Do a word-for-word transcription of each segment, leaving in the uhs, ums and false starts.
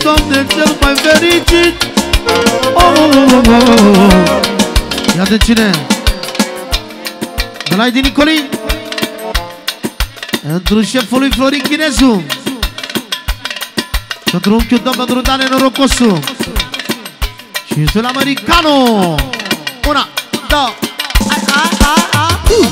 Doamne, cel mai fericit. Oh, oh, oh, oh, oh. Ia de cine? De la Edi Nicolin. Pentru șeful lui Florin Chinezu. Pentru unchiul tău, pentru Dane Norocosu. Și sunt americano. Una, două. A, a, a, a. Uh.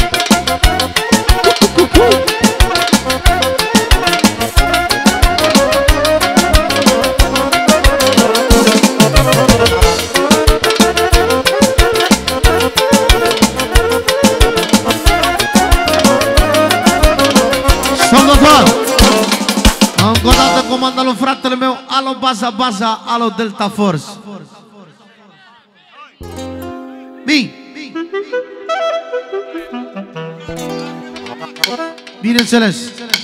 Încă o dată comanda lui fratele meu. Alo Baza Baza, alo Delta Force. Bine. Bineînțeles.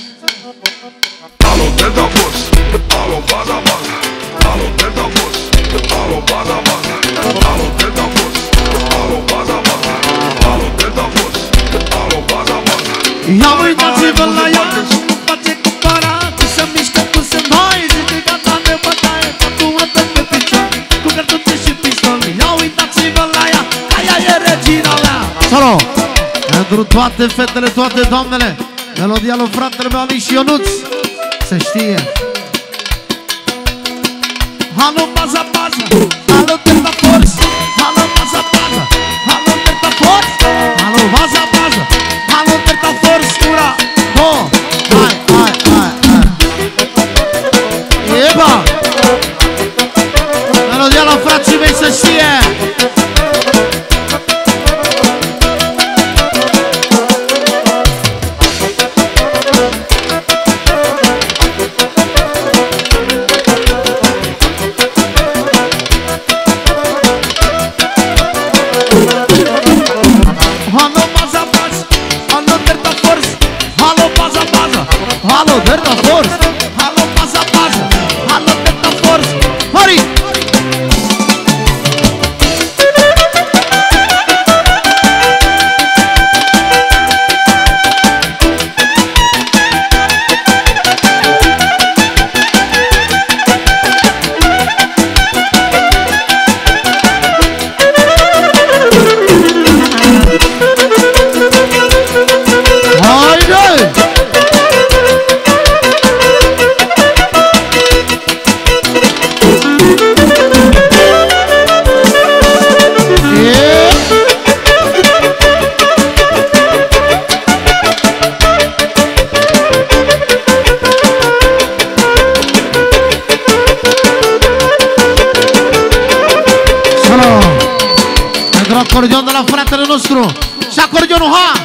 Alo Delta Force, alo Baza Baza, alo Delta Force, alo Baza Baza, alo Delta Force, alo Baza Baza, alo Delta Force, alo Baza Baza. Ia uitați-vă la ea, face cu para, să mișcă cum se mai zice gata de bătaie, cu atât pe picior, cu cartuțe și pistol. Ia uitați-vă la ea, aia e regina mea. Solo! Pentru toate fetele, toate doamnele, melodia lui fratele meu Ali și Ionuț, să știe. Alo Baza Baza, alo Delta Force, alo Baza Baza, alo Delta Force, alo Baza Baza, alo Delta Force, ura, două, hai, hai, hai, hai. Eba! Melodia la frații mei să știe. Halo Delta Force, halo Baza Baza, halo Delta Force, hurry! Acordeon de la fratele nostru. Și acordeonul, ha!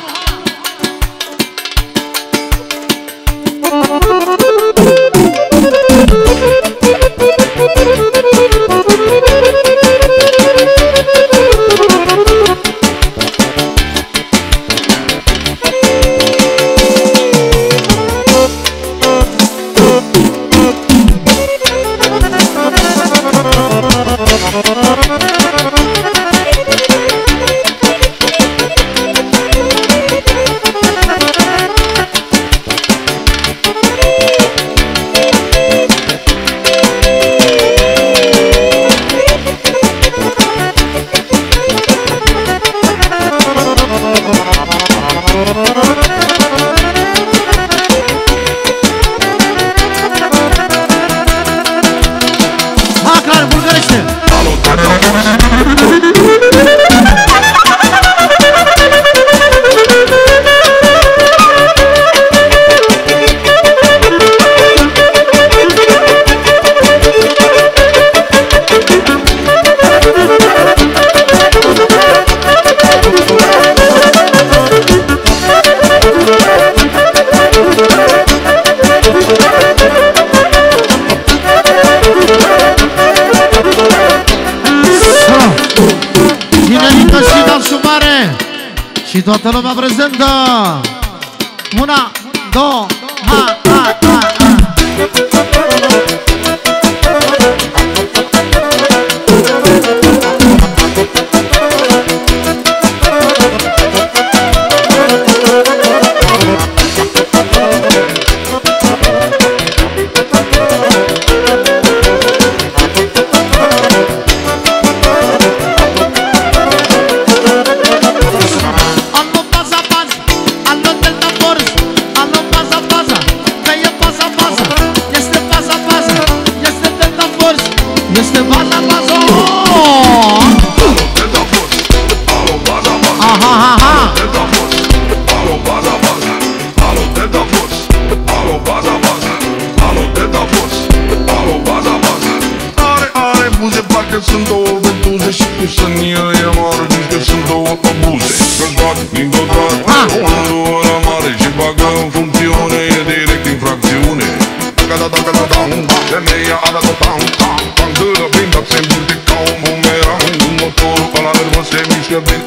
Și toată lumea prezentă. Una, două, ha, ha, ha, ha. ha, ha, ha. Delta Force, alo, baza, baza. Alo, Delta Force, alo, baza, baza. Alo, Delta Force, alo, baza, baza. Are, are buze, parcă sunt două ventuze. Și cum să nie e mare, zici că sunt două abuze. Că-ți din tot doar, unul la mare. Și bagă în funcțiune, e direct infracțiune. Femeia a dat-o tam, tam, tam. Dă-l plin, dar se îmbute ca un bumerang. Motorul ăla nervos se mișcă bine.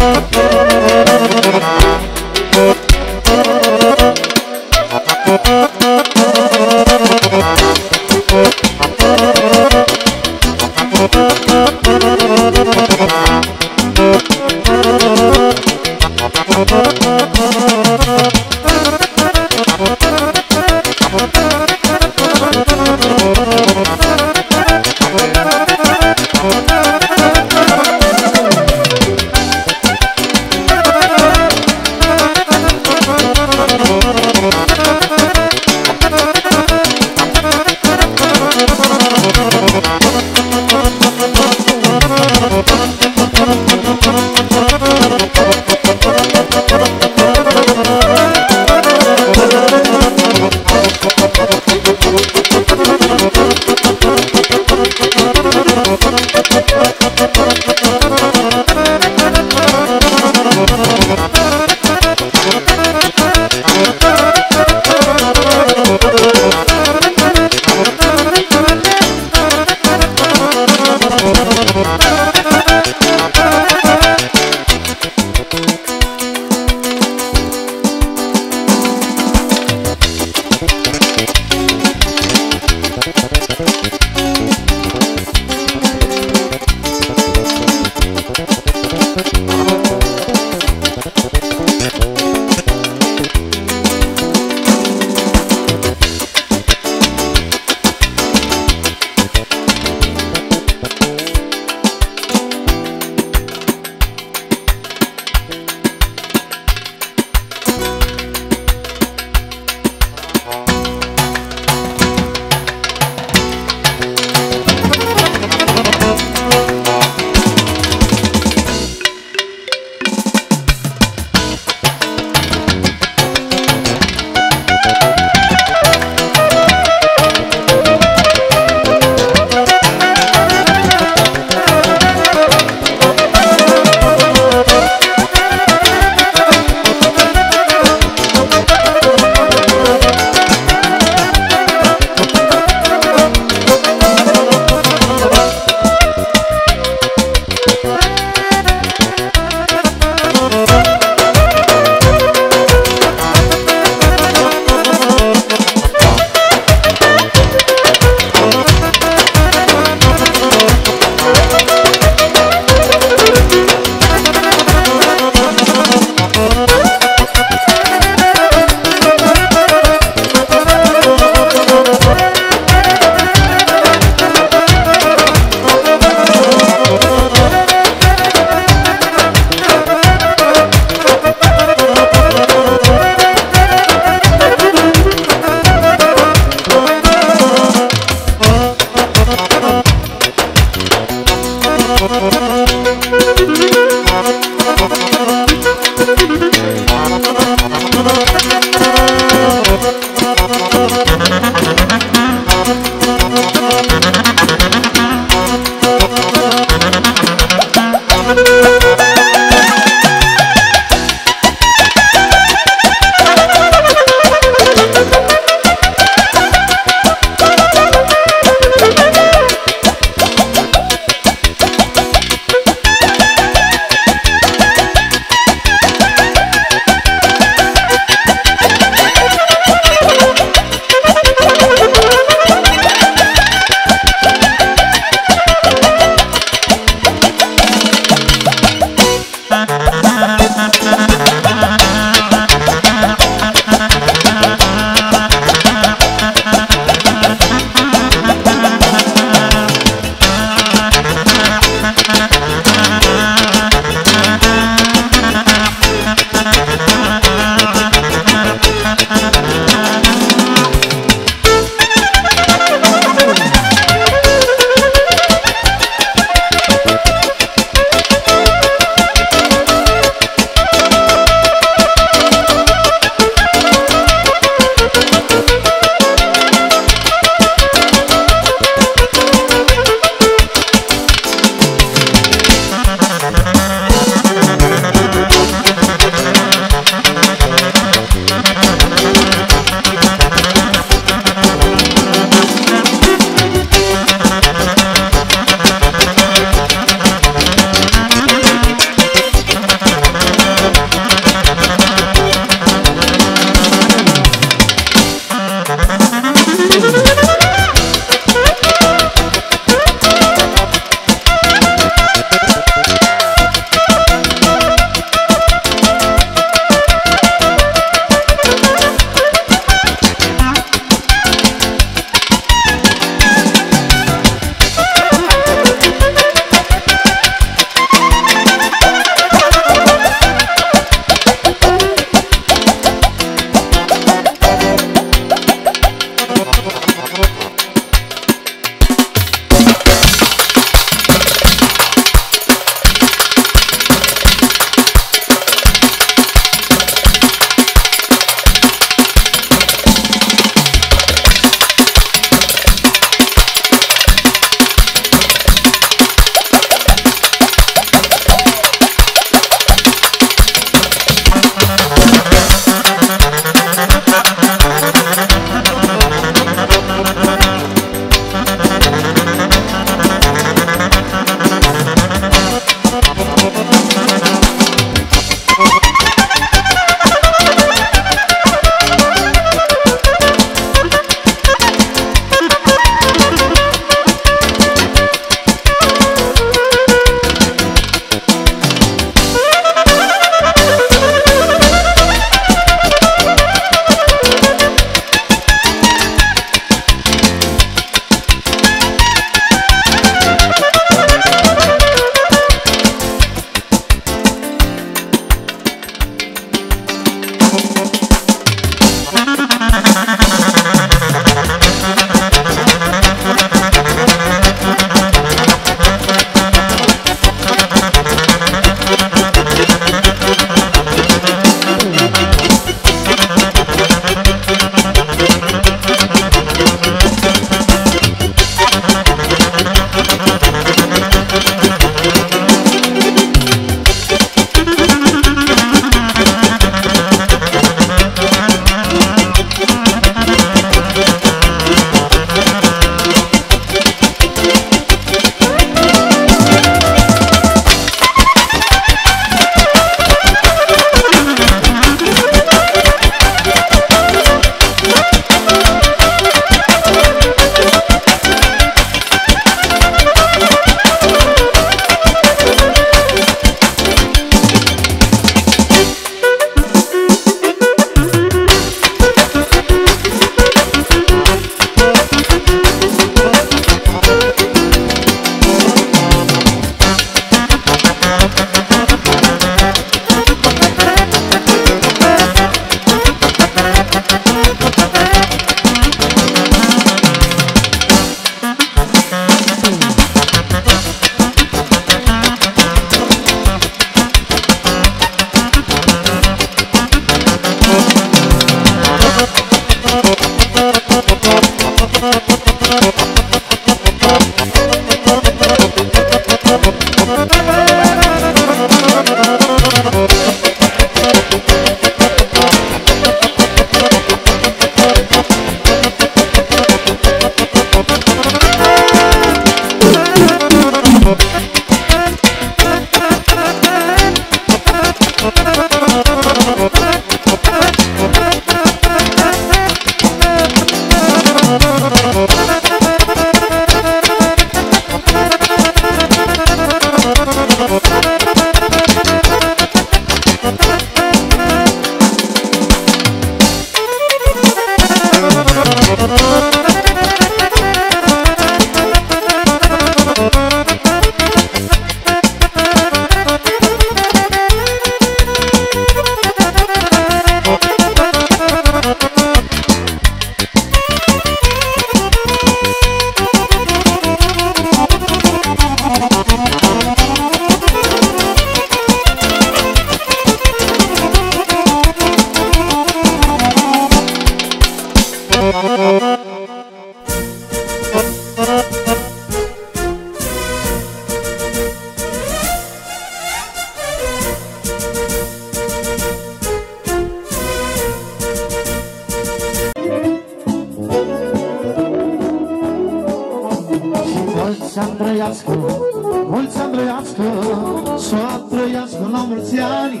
Mulți-ani trăiască, mulți-ani trăiască, să trăiască la mulți ani.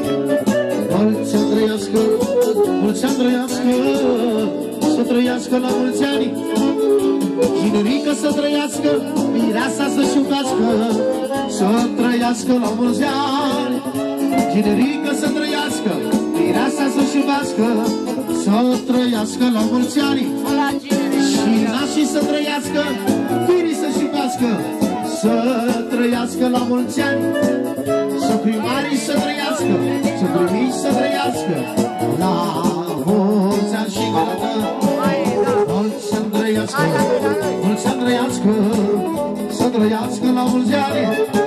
Mulți-ani trăiască, mulți-ani trăiască, să trăiască la mulți ani. Chinerică să trăiască, mireasa să-și iubească, să trăiască la mulți ani. Chinerică să trăiască, mireasa să-și iubească, să trăiască la mulți ani. Și nașii să trăiască, firii să-și iubească, să trăiască la mulți ani. Să primarii să trăiască, să primiși să trăiască la mulți ani și gata. Mulți-ani trăiască, mulți-ani trăiască, să trăiască la mulți ani.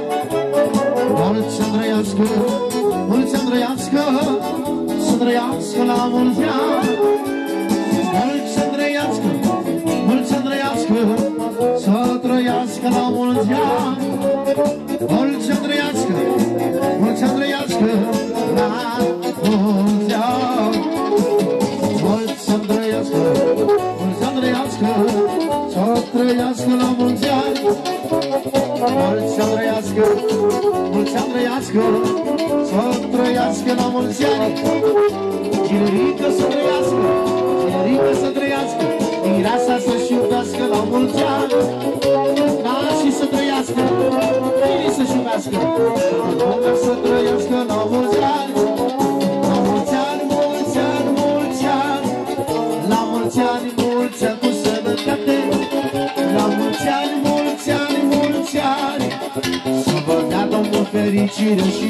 Mulți-ani trăiască, mulți-ani trăiască, să trăiască la mulți ani. Mulți-ani trăiască, mulți-ani trăiască, să trăiască la mulți ani. Mulți-ani trăiască, mulți-ani trăiască la mulți ani. Mulți-ani trăiască, mulți-ani trăiască, să trăiască la mulți ani. Mulți-ani trăiască, mulți-ani trăiască, să trăiască la mulți ani. Chinerică să trăiască, chinerică să trăiască, mireasa să-și iubească la mulți ani. Nașii să trăiască, firii să-și iubească, lumea să trăiască la mulți ani. La mulți ani, mulți ani, mulți ani, la mulți ani, mulți ani cu sănătate. La mulți ani, mulți ani, mulți ani, să vă dea Domnul fericire și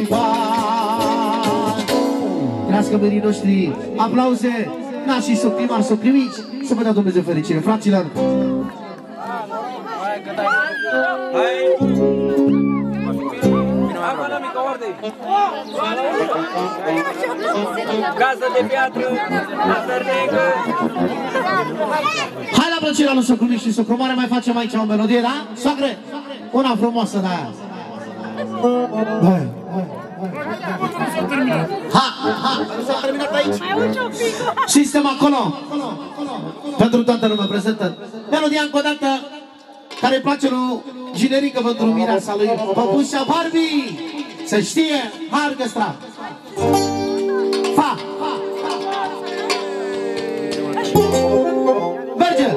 bani. Trească verii noștri, aplauze, nașii să primari, să primiți, să vă dea Dumnezeu fericire, fraților. Casă de piatră, Azărnegă. Hai la plăcerea lui Socru Mic și Socru Mare, mai facem aici o melodie, da? Soacre, una frumoasă de aia. Hai, ha, ha, nu s-a terminat aici. Sistem acolo. Pentru toată lumea prezentă. Melodia încă o dată, care îi place lui Ginerică pentru mireasa lui Păpușa Barbie. Să știe, hai orchestra. Fa, merge.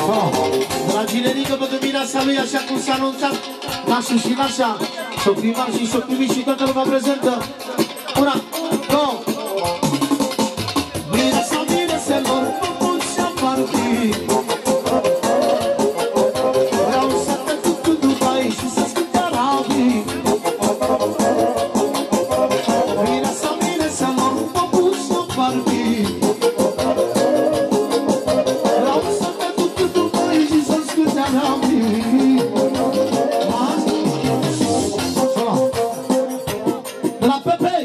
Dragile Nică, pe dimineața lui, așa cum s-a anunțat, nașul și nașa, și-o primar și și-o primit și toată lumea prezentă. Una, două. Mira sa mireselor, făcut și-a partit. Vreau să te duc în Dubai și să-ți cânt arabii. Mira sa mireselor, făcut și-a partit. Vreau să te duc în Dubai și să-ți cânt arabii. De la Pepe,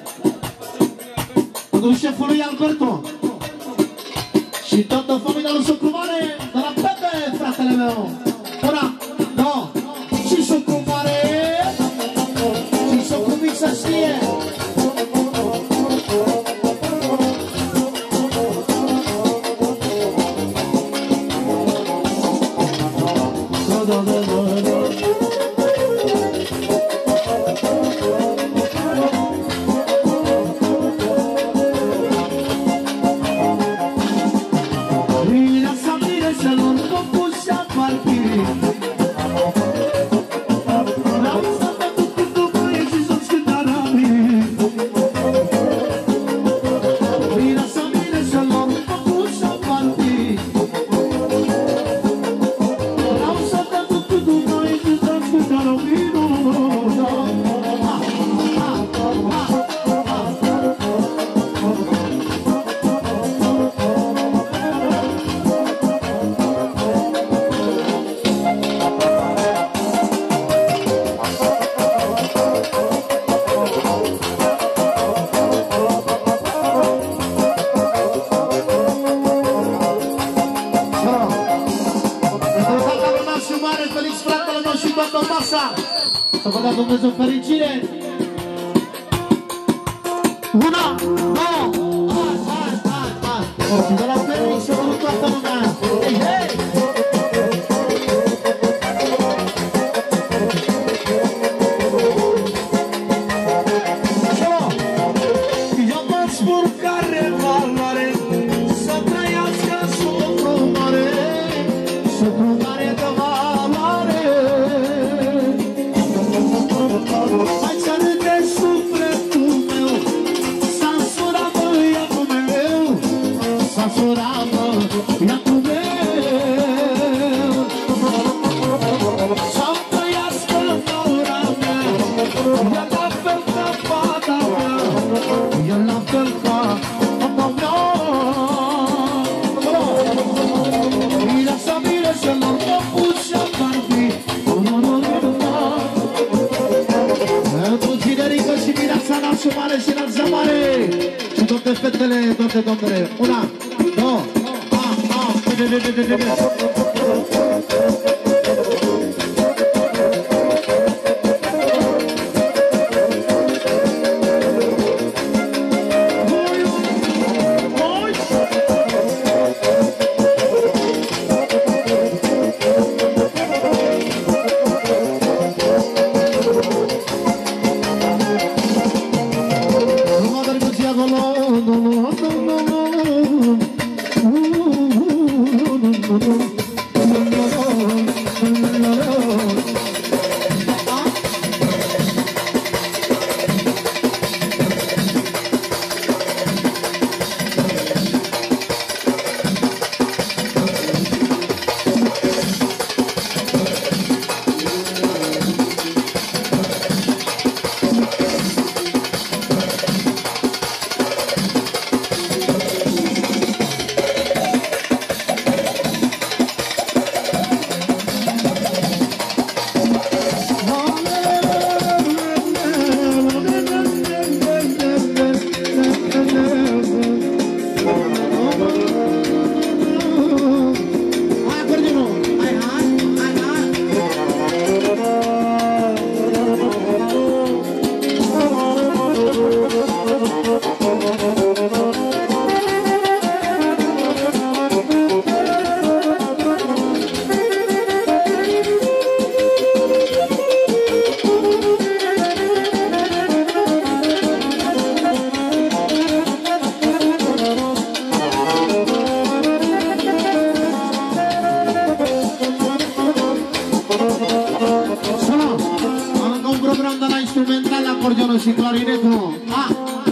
pentru șeful lui Alberto și toată familia lui Socru Mare, de la Pepe, fratele meu. Una, două, și Socru Mare, și Socru Mic să știe. Da, da, da, da, da. Să vă dea Dumnezeu fericire. Una, două, hai, hai, hai, hai. De la Felix să vă toată lumea. Hei, hei! Eu vă spun care valoare să trăiască Socru Mare, Socru Mare de valoare. Hai să râde sufletul meu, s-a însurat, mă, iacul meu, s-a însurat, mă, iacul meu. Să-mi trăiască naura mea, e la fel ca fata mea, e la fel ca fata mea. Mira să mire să l-am făcut și-am barbit. Pentru Ginerică și Mireasa, nașul mare și nașa mare și toate fetele, toate domnele. Una, două, a, a, de, de, de, de, de, de. acordeonul și clarinetul. Ah!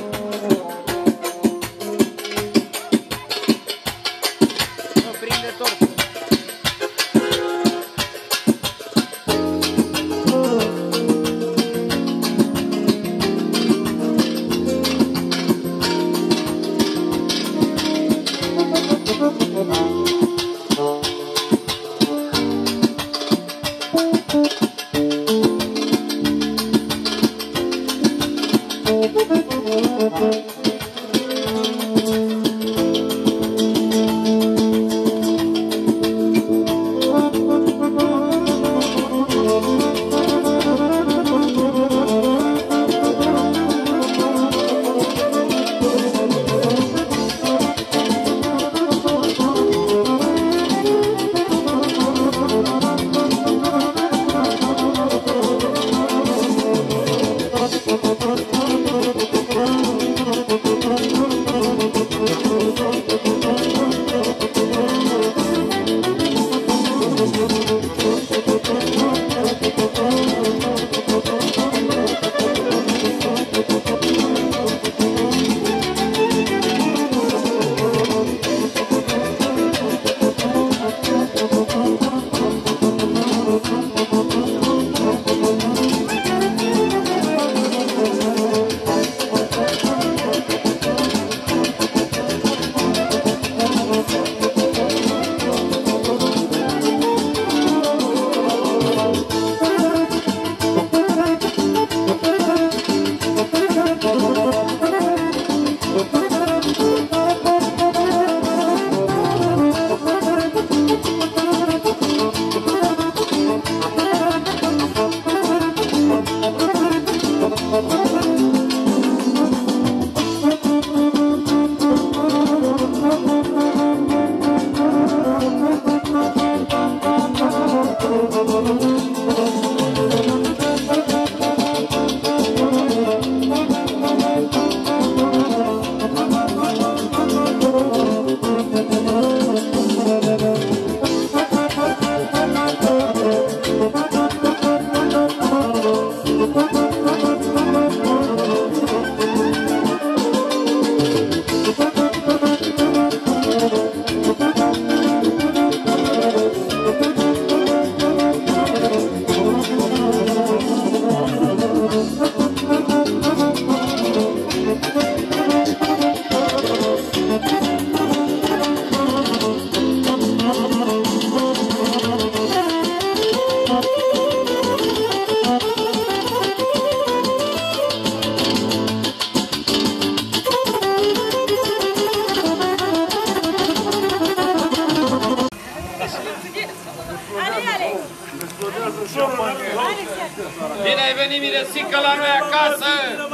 Bine ai venit, Miresică, la noi acasă!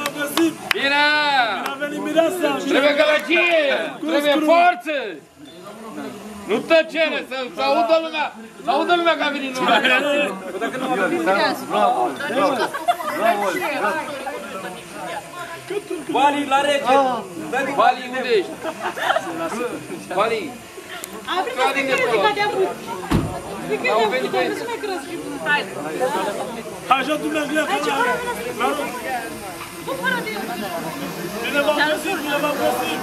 Bine! Trebuie gălăgie! Trebuie forță! Nu tăcere, să audă lumea! Să audă lumea că a venit numai! Bali la rege! Bali, unde ești? Bali! Bali de plăt! Au venit băieți! Așa dumneavoastră, la rog! Bine v-am găsit, bine v-am găsit!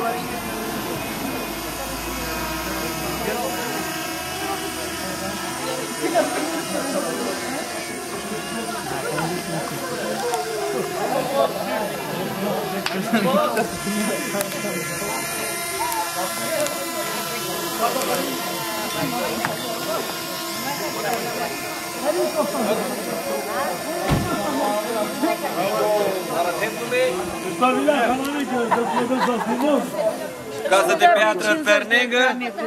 Casă de piatră Fernegă.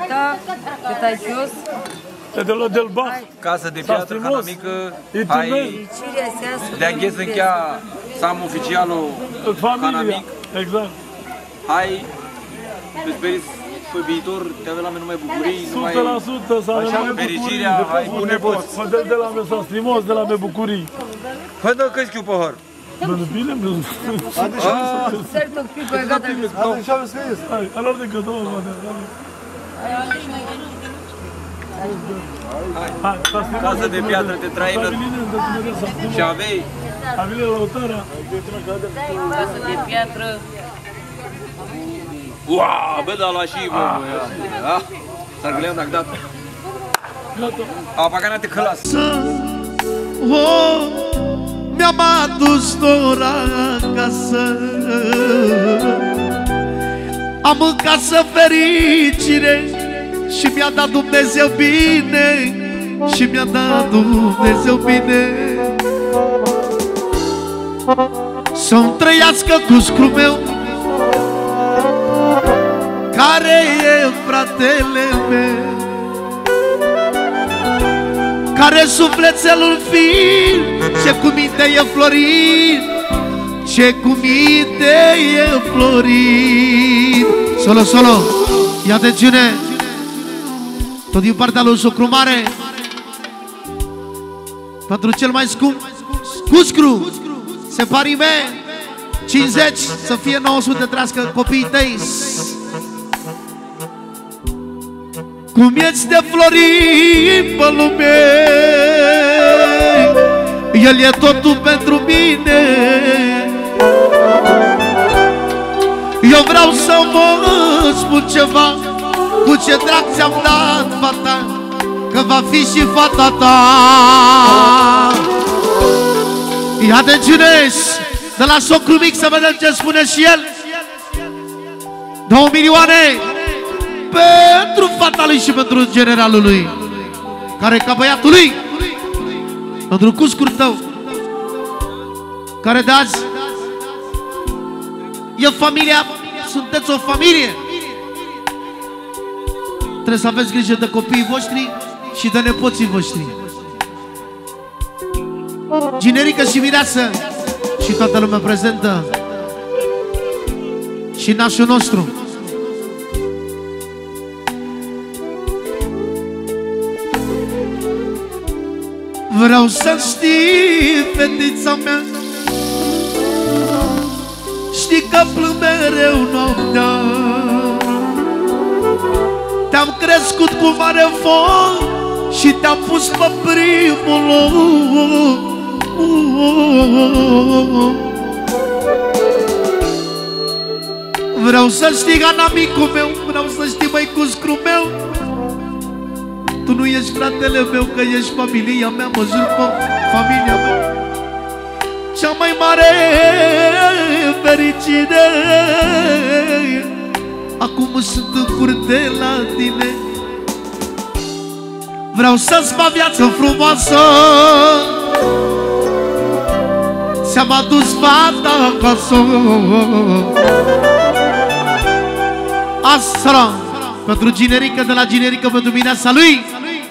Casă de piatră Hanamică. Hai de aghez încheia Sam oficialul Hanamic. Exact. Hai, te speriți pe viitor, te avem la mine numai bucurii, o sută la sută să avem numai fericirea, hai, bune poți. Mă dă de la mine s-a strimos, de la mine bucurii. Hai, dă că-ți chiu păhăr. Bine, bine. Certo qui poi gata. Hai, allora de cadou, mă. Casă de piatră de traină și avei. Avile lăutarea. Casă de piatră. Uau, bă, da la și bă. S-ar găleam dacă dat. A pagat te călas. Oh, mi-am adus dora acasă. Am în casă fericire și mi-a dat Dumnezeu bine, și mi-a dat Dumnezeu bine. Să-mi trăiască cuscru meu, care e fratele meu, care sufletelul fin, ce cu minte e florit, ce cu minte e florit. Solo, solo, ia atențiune, tot din partea lui Socru Mare, pentru cel mai scump cuscru, separime, cincizeci, să fie nouă sute, trească copiii tăi. Cum ești de florit pe lume, el e totul pentru mine. Eu vreau să mă spun ceva, cu ce drag ți-am dat fata, că va fi și fata ta. Ia atențiune, de la Socru Mic să vedem ce spune și el. Două milioane pentru fata lui și pentru generalul lui, care ca băiatul lui, pentru cuscul tău, care de azi e familia, sunteți o familie. Trebuie să aveți grijă de copiii voștri și de nepoții voștri. Ginerică și mireasă și toată lumea prezentă și nașul nostru. Vreau să știi, fetița mea, știi că plâng mereu noaptea. Te-am crescut cu mare foc și te-am pus pe primul loc. Vreau să știi, anamicul meu, vreau să știi, măi, cuscru meu, tu nu ești fratele meu, că ești familia mea, mă jur pe familia mea. Cea mai mare fericire, acum sunt în curte la tine. Vreau să-ți fac viață frumoasă, ți-am adus fata acasă. Asra pentru Ginerică, de la Ginerică pentru mireasa lui.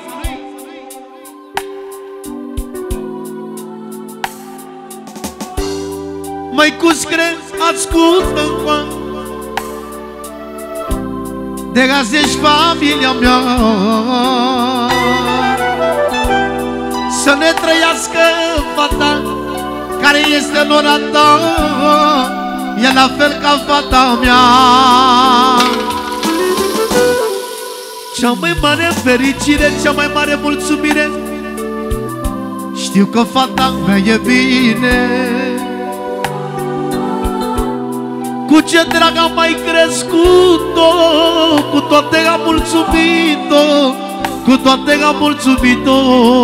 Măi, cuscre, ascultă-mă, de azi ești familia mea. Să ne trăiască fata care este în ora ta, e la fel ca fata mea. Cea mai mare fericire, cea mai mare mulțumire, știu că fata mea e bine. Cu ce drag am mai crescut-o, cu toate am mulțumit-o, cu toate am mulțumit-o.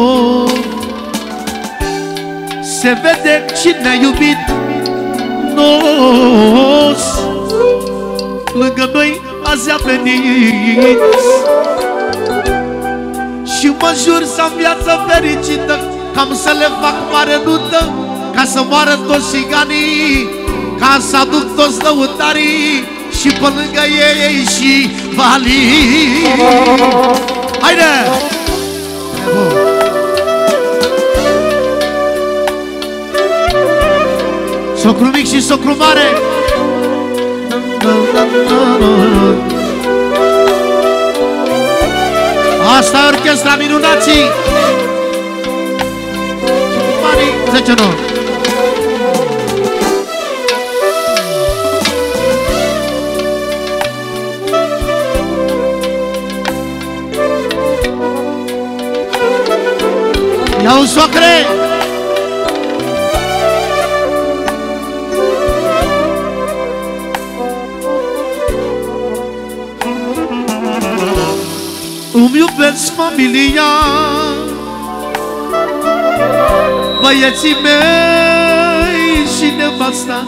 Se vede cine-a iubit nos, lângă noi azi a venit. Și mă jur să am viață fericită, cam să le fac mare nuntă, ca să moară toți țiganii, ca să aduc toți lăutarii și pe lângă ei și valii. Haide! Socru Mic și Socru Mare. Asta e orchestra Minunații. zece nouă. Ia-o, socre! Îmi iubesc familia, băieții mei și nevasta.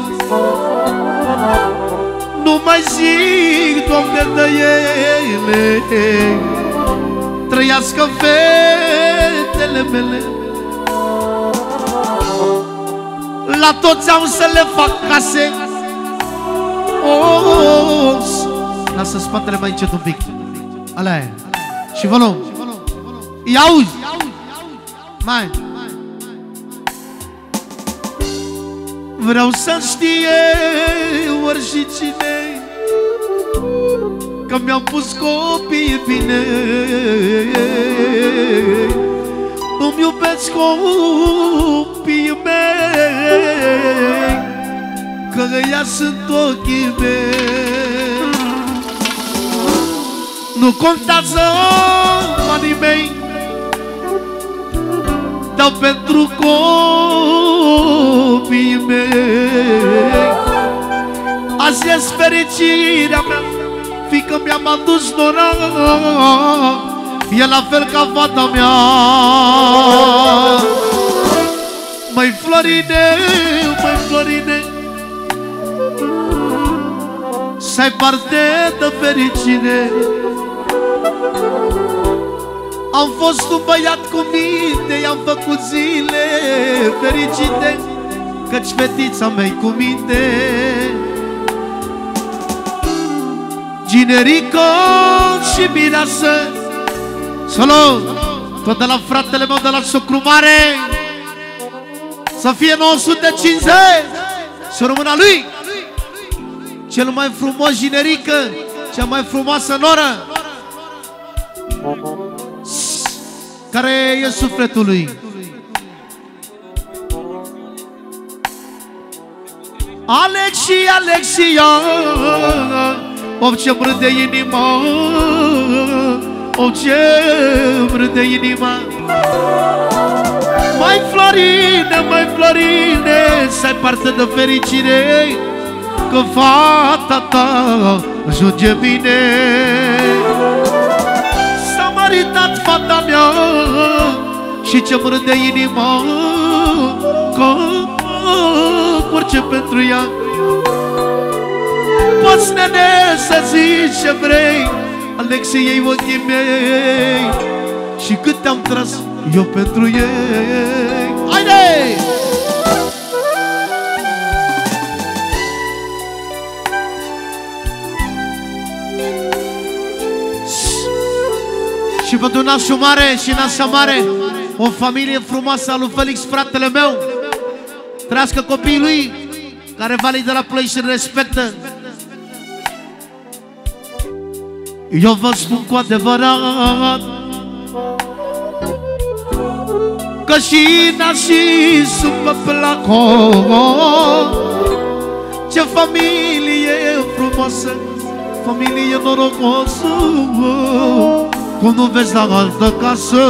Nu mai zic, Doamne, de ele, trăiască fetele mele. La toți am să le fac case. Oh, lasă spatele mai încet un pic. Ala e. Și volum. I-auzi? Mai. Vreau să știe ori și cine că mi-am pus copiii bine. Îmi iubesc copiii mei, că ăia sunt ochii mei. Nu contează banii mei, dau pentru copiii mei. Azi e fericirea mea, fiică mi-am adus nora, e la fel ca fata mea. Măi Florine, măi Florine, să ai parte de fericire. Am fost un băiat cu minte, i-am făcut zile fericite, căci fetița mea-i cu minte. Ginerică și mireasă, solo, tot de la fratele meu de la socru mare, să fie nouă sute cincizeci, să rămână lui cel mai frumos ginerică, cea mai frumoasă noră, care e sufletul lui. Alexia, Alexia, of ce-mi râde inima, of ce-mi râde inima. Mai Florine, mai Florine, să ai parte de fericire, că fata ta ajunge bine. S-a maritat fata mea și ce-mi râde inima, că orice pentru ea. Poți, nene, să zici ce vrei, Alexiei ochii mei, și cât te-am tras eu pentru ei. Haide! Și pentru nașul mare și nașa mare, o familie frumoasă a lui Felix, fratele meu. Trăiască copiii lui, care valii de la Plăi și respectă. Eu vă spun cu adevărat că și nașii sunt pe placon. Ce familie frumoasă, familie norocoasă, cum nu vezi la altă casă.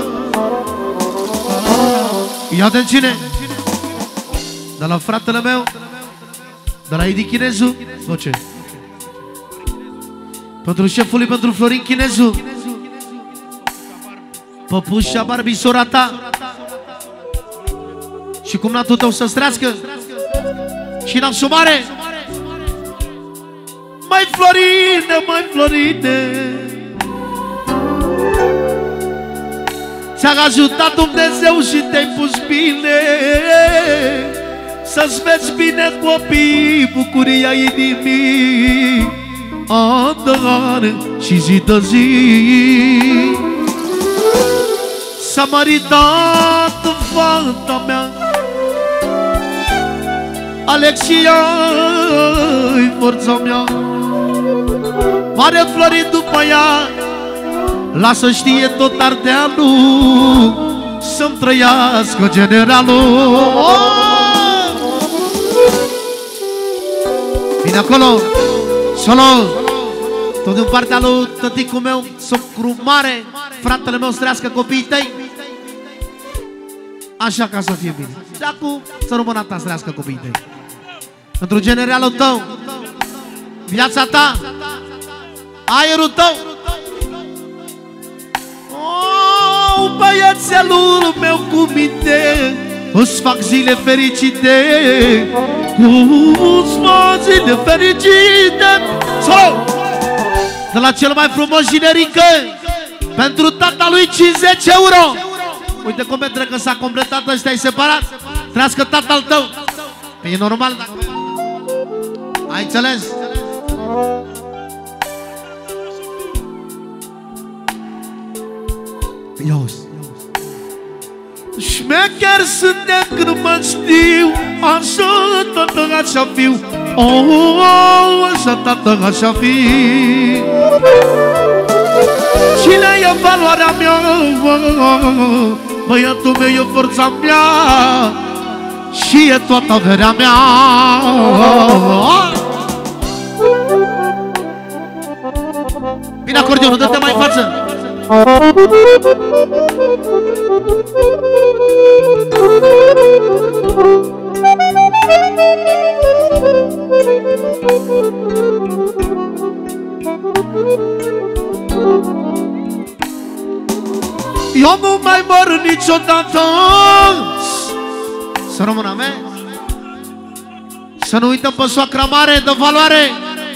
Ia-te-n cine? De la fratele meu, de la Edi Chinezu, voce. Pentru șefului, pentru Florin Chinezu, Păpușa Barbie, sora ta, și cum natul tău să-ți trească, și nașul mare. Mai Florine, mai Florine, ți-a ajutat Dumnezeu și te-ai pus bine, să-ți vezi bine copiii, bucuria inimii, an de an și zi de zi. S-a maritat fata mea, Alexia-i forța mea. Mare Florin după ea, lasă știe tot Ardealul, să-mi trăiască generalul. Vine acolo, solo, tot din partea lui tăticul meu, socru mare, fratele meu, să trăiască copiii tăi. Așa ca să fie bine. Și acum să rămână ta să trească copiii tăi. Pentru generalul tău, viața ta, aerul tău. Oh, băiețelul meu cu minte, îți fac zile fericite, îți fac zile fericite. Sau, de la cel mai frumos generică, pentru tata lui cincizeci euro. Uite cum pentru că s-a completat, ăștia-i separat. Trească tatăl tău. E normal dacă... Ai înțeles? Ios. Șmecher suntem când mă știu, așa tată, așa fiu. Oh, așa tată, așa fiu. Cine e valoarea mea? Băiatul meu e forța mea și e toată averea mea. Bine acordeonul, dă-te mai în față. Eu nu mai mor niciodată. Să rămână, amen. Să nu uităm pe soacra mare de valoare.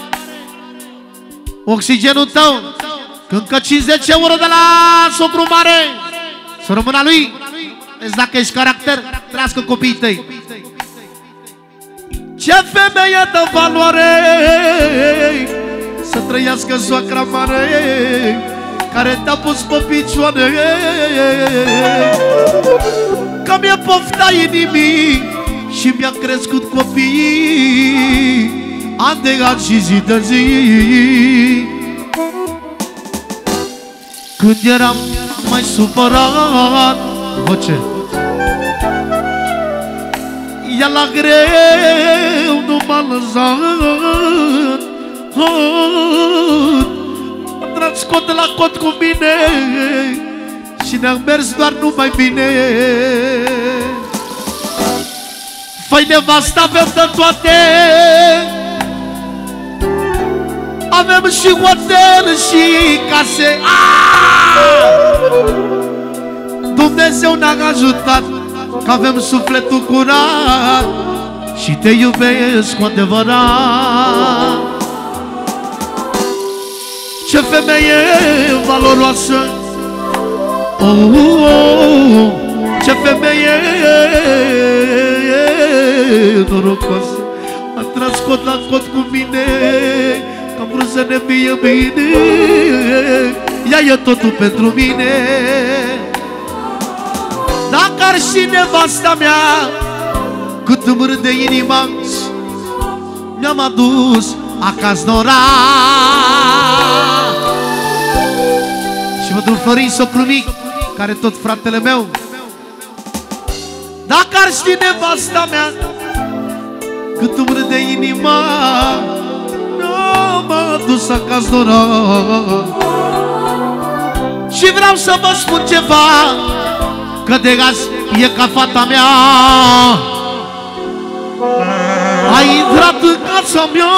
Oxigenul tău, încă cincizeci euro de la socru mare. Să rămână lui. Vezi dacă ești caracter, trească copiii tăi. Ce femeie de valoare, să trăiască soacra mare, care te-a pus pe picioare, că mi-e pofta inimii și mi-a crescut copiii, an de an și zi de zi. Când eram mai supărat, voce, ea la greu nu m-a lăsat. Am tras cot de la cot cu mine și ne-am mers doar numai bine. Făi nevastă, avem de toate, avem și hotel și case. Dumnezeu ne-a ajutat că avem sufletul curat și te iubesc cu adevărat. Ce femeie valoroasă, oh, oh, oh. Ce femeie norocoasă. A tras cot la cot cu mine, că am vrut să ne fie bine. Ea e totul pentru mine. Dacă ar și nevasta mea, cât îmi râde inima, mi-am adus acasă în oraș. Și pentru Florin socru mic, care tot fratele meu. Dacă ar ști nevasta mea, cât îmi râde inima, mi-am adus acasă în oraș. Și vreau să vă spun ceva, că de azi e ca fata mea. A intrat în casa mea.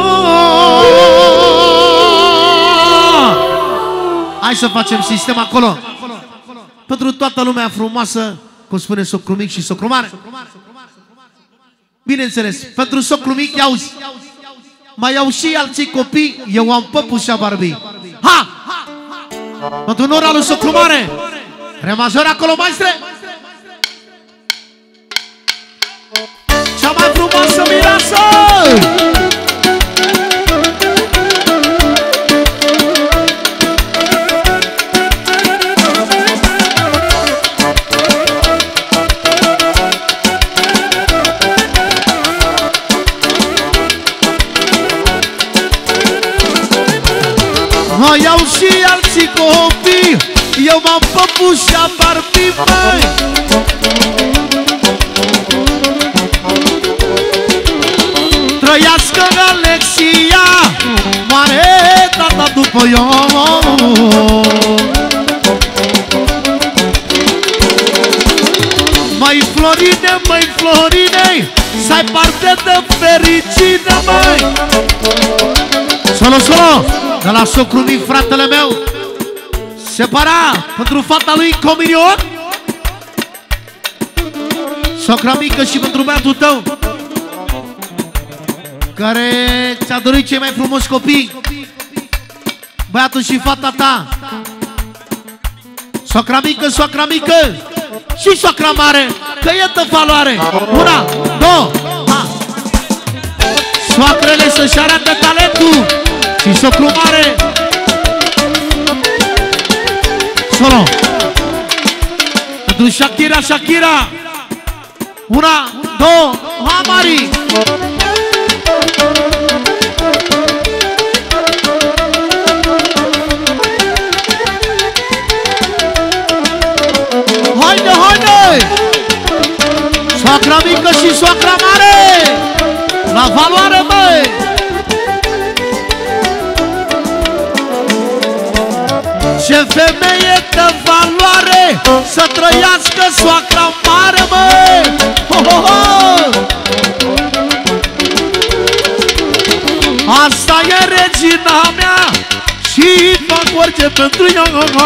Hai să facem sistem acolo pentru toată lumea frumoasă, cum spune socru mic și socru mare. Bineînțeles, pentru socru mic i-auzi. Mai au și alții copii, eu am păpușa Barbie. Ha! Pentru nora lui socru mare. Remajor acolo, maestre. Cea mai frumoasă mireasă. Mai au și alții copii, eu m-am păpușa Barbie, măi. Trăiască Alexia, mare tata după eu. Florine, măi, Florine, să ai parte de fericire, măi. Solo, solo, de la socrul mic, fratele meu, separat pentru fata lui Cominion, socra mică și pentru băiatul tău, care ți-a dorit cei mai frumoși copii, băiatul și fata ta. Socra mică, socra mică și socra mare, că e de valoare. Una, două, ha. Soacrele să-și arate talentul și socru mare. Solo pentru Shakira, Shakira. Una, două, ha, Mari. Haide, haide! Soacra mică și soacra mare, la valoare, măi! Ce femeie de valoare, să trăiască soacra mare, măi! Ho, ho, ho! Asta e regina mea și fac orice pentru ea.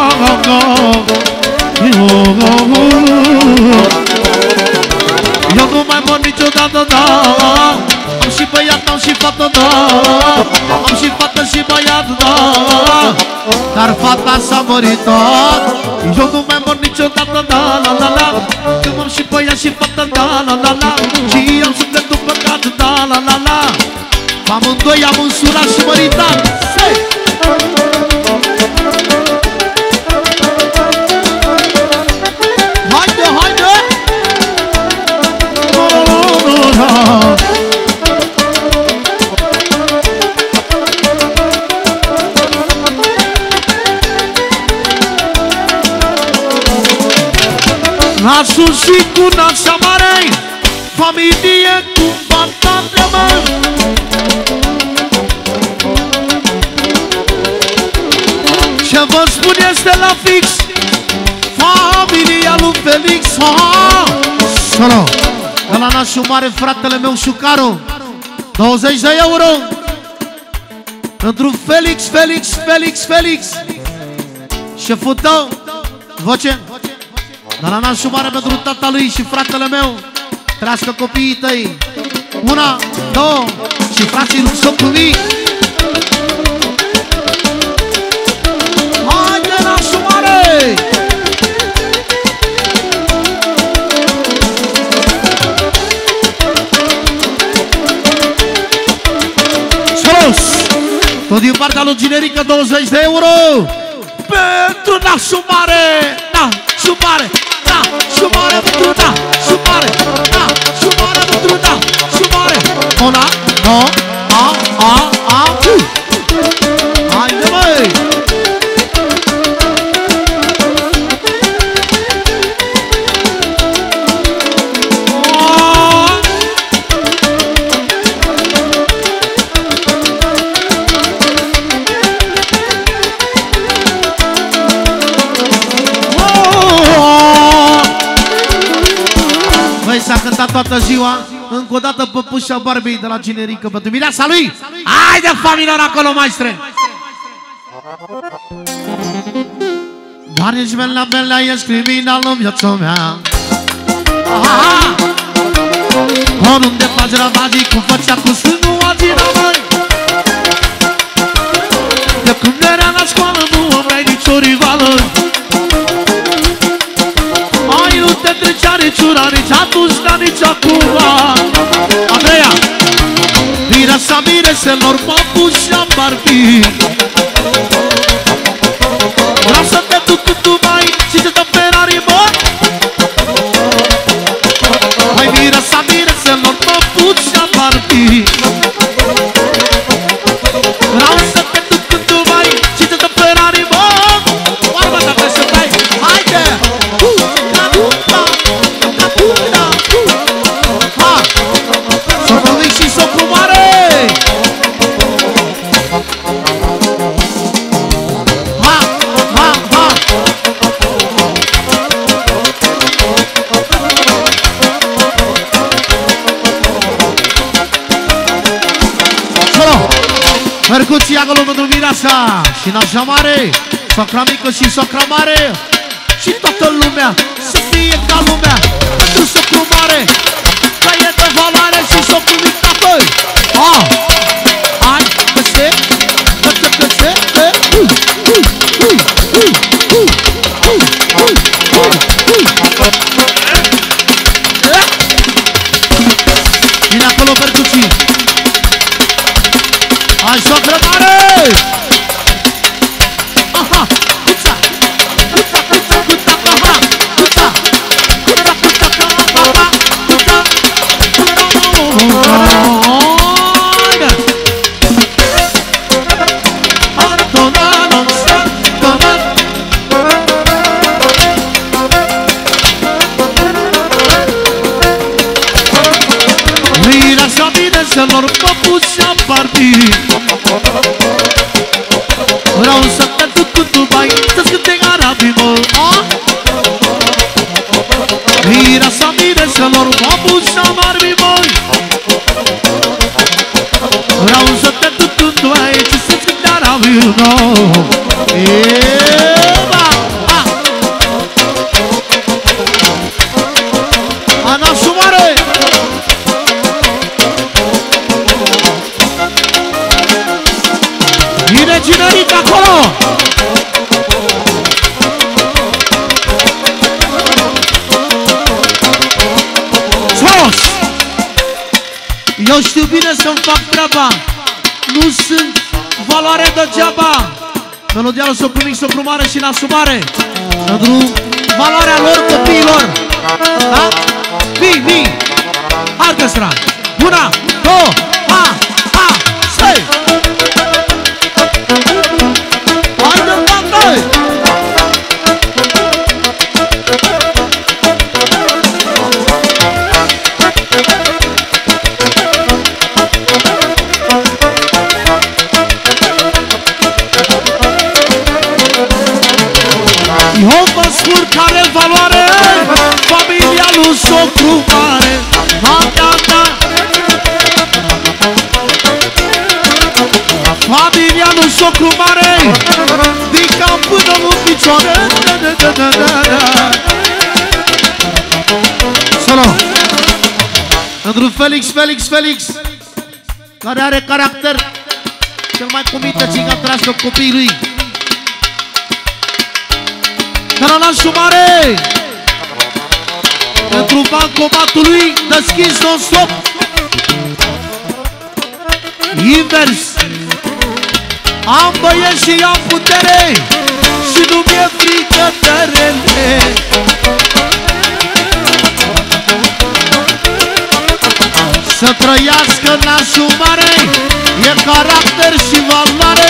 Eu nu mai mor niciodată, da. Am și băiat, am și fată, da. Am și fată și băiat, da. Dar fata s-a mărit tot. Eu nu mai mor niciodată, da, la, la, la. Când am și băiat și fată, da, la, la, la. Și am sufletul păcat, da, la, la, la. Amândoi am însurat și măritat. Sei! Haide, haide! Nasul și cu nașa mare, familie cu fata de mă. Ce vă spun este la fix, familia lui Felix. Solo, de la nașul mare, fratele meu Șucaru, douăzeci de euro pentru Felix, Felix, Felix, Felix. Șeful tău, voce, de la nașul mare pentru tata lui și fratele meu. Trească copiii tăi. Una, două și frații lui socru mic. Haide, nașul mare! Sus! Tot din partea lui Generică, douăzeci de euro pentru nașul mare! Nașul mare! Nașul mare pentru nașul mare! Nașul mare pentru nașul mare! Una, două, a, a, a, u! Haide, măi! S-a cântat toată ziua. Încă o dată păpușa Barbie de la Generică pentru mireasa lui. Haide, familia acolo, maestre! Dar nici belea, belea, ești criminal în viața mea. Oriunde faci ravagii, cum făcea cu sânul agina, măi. De când eram la școală, nu aveai nicio rivală. Ai, nu te trecea niciuna, nici atunci, dar nici acum. Andreea, mireasa mireselor, păpușa Barbie. Vreau să te duc cu Dubai și să dă Ferrari, mă. Hai, mireasa mireselor, păpușa Barbie. Vreau să te duc cu Dubai și să dă Ferrari, mă. Oarba ta trebuie să dai. Haide! Ha! Socru mic și socru mare! Percuții acolo pentru Mireasa și nașa mare, socra mică și socra mare și toată lumea să fie ca lumea pentru socru mare, că e de valoare și socru mic tată. Ah, hai, peste, peste, peste, vine acolo percuții. Hai, socră mare! Aha! Cuța! Cuța, cuța, cuța, aha! Cuța! Cuța, cuța, aha! Cuța! Haide! Antonanon, Santonan! Mira să bine să-lor păpușa partii. Vreau să te duc cu Dubai, să-ți cântec arabii, mă. Mira să mire să-lor păpușa partii, mă. Vreau să te duc cu Dubai, să-ți cântec arabii, mă. Eba! Ana Sumare! Vine generic acolo! Sos! Eu știu bine să-mi fac treaba. Nu sunt valoare degeaba. Melodialul socru mic, socru mare și nasul mare. Pentru valoarea lor copiilor. Da? Mi, mi! Orchestra! Una, două, ha, ha, sei! Eu vă spun care valoare familia lui socru mare. Da, da, da. Familia lui socru mare, din cap până în picioare. Da, da, da, da, da. Solo pentru Felix, Felix, Felix, care are caracter, cel mai cumită țigan trească copiii lui. Caralanșul mare, pentru bancomatul lui deschis non-stop. Invers. Am băieți și am putere și nu mi-e frică de rele. Să trăiască nașul mare, e caracter și valoare.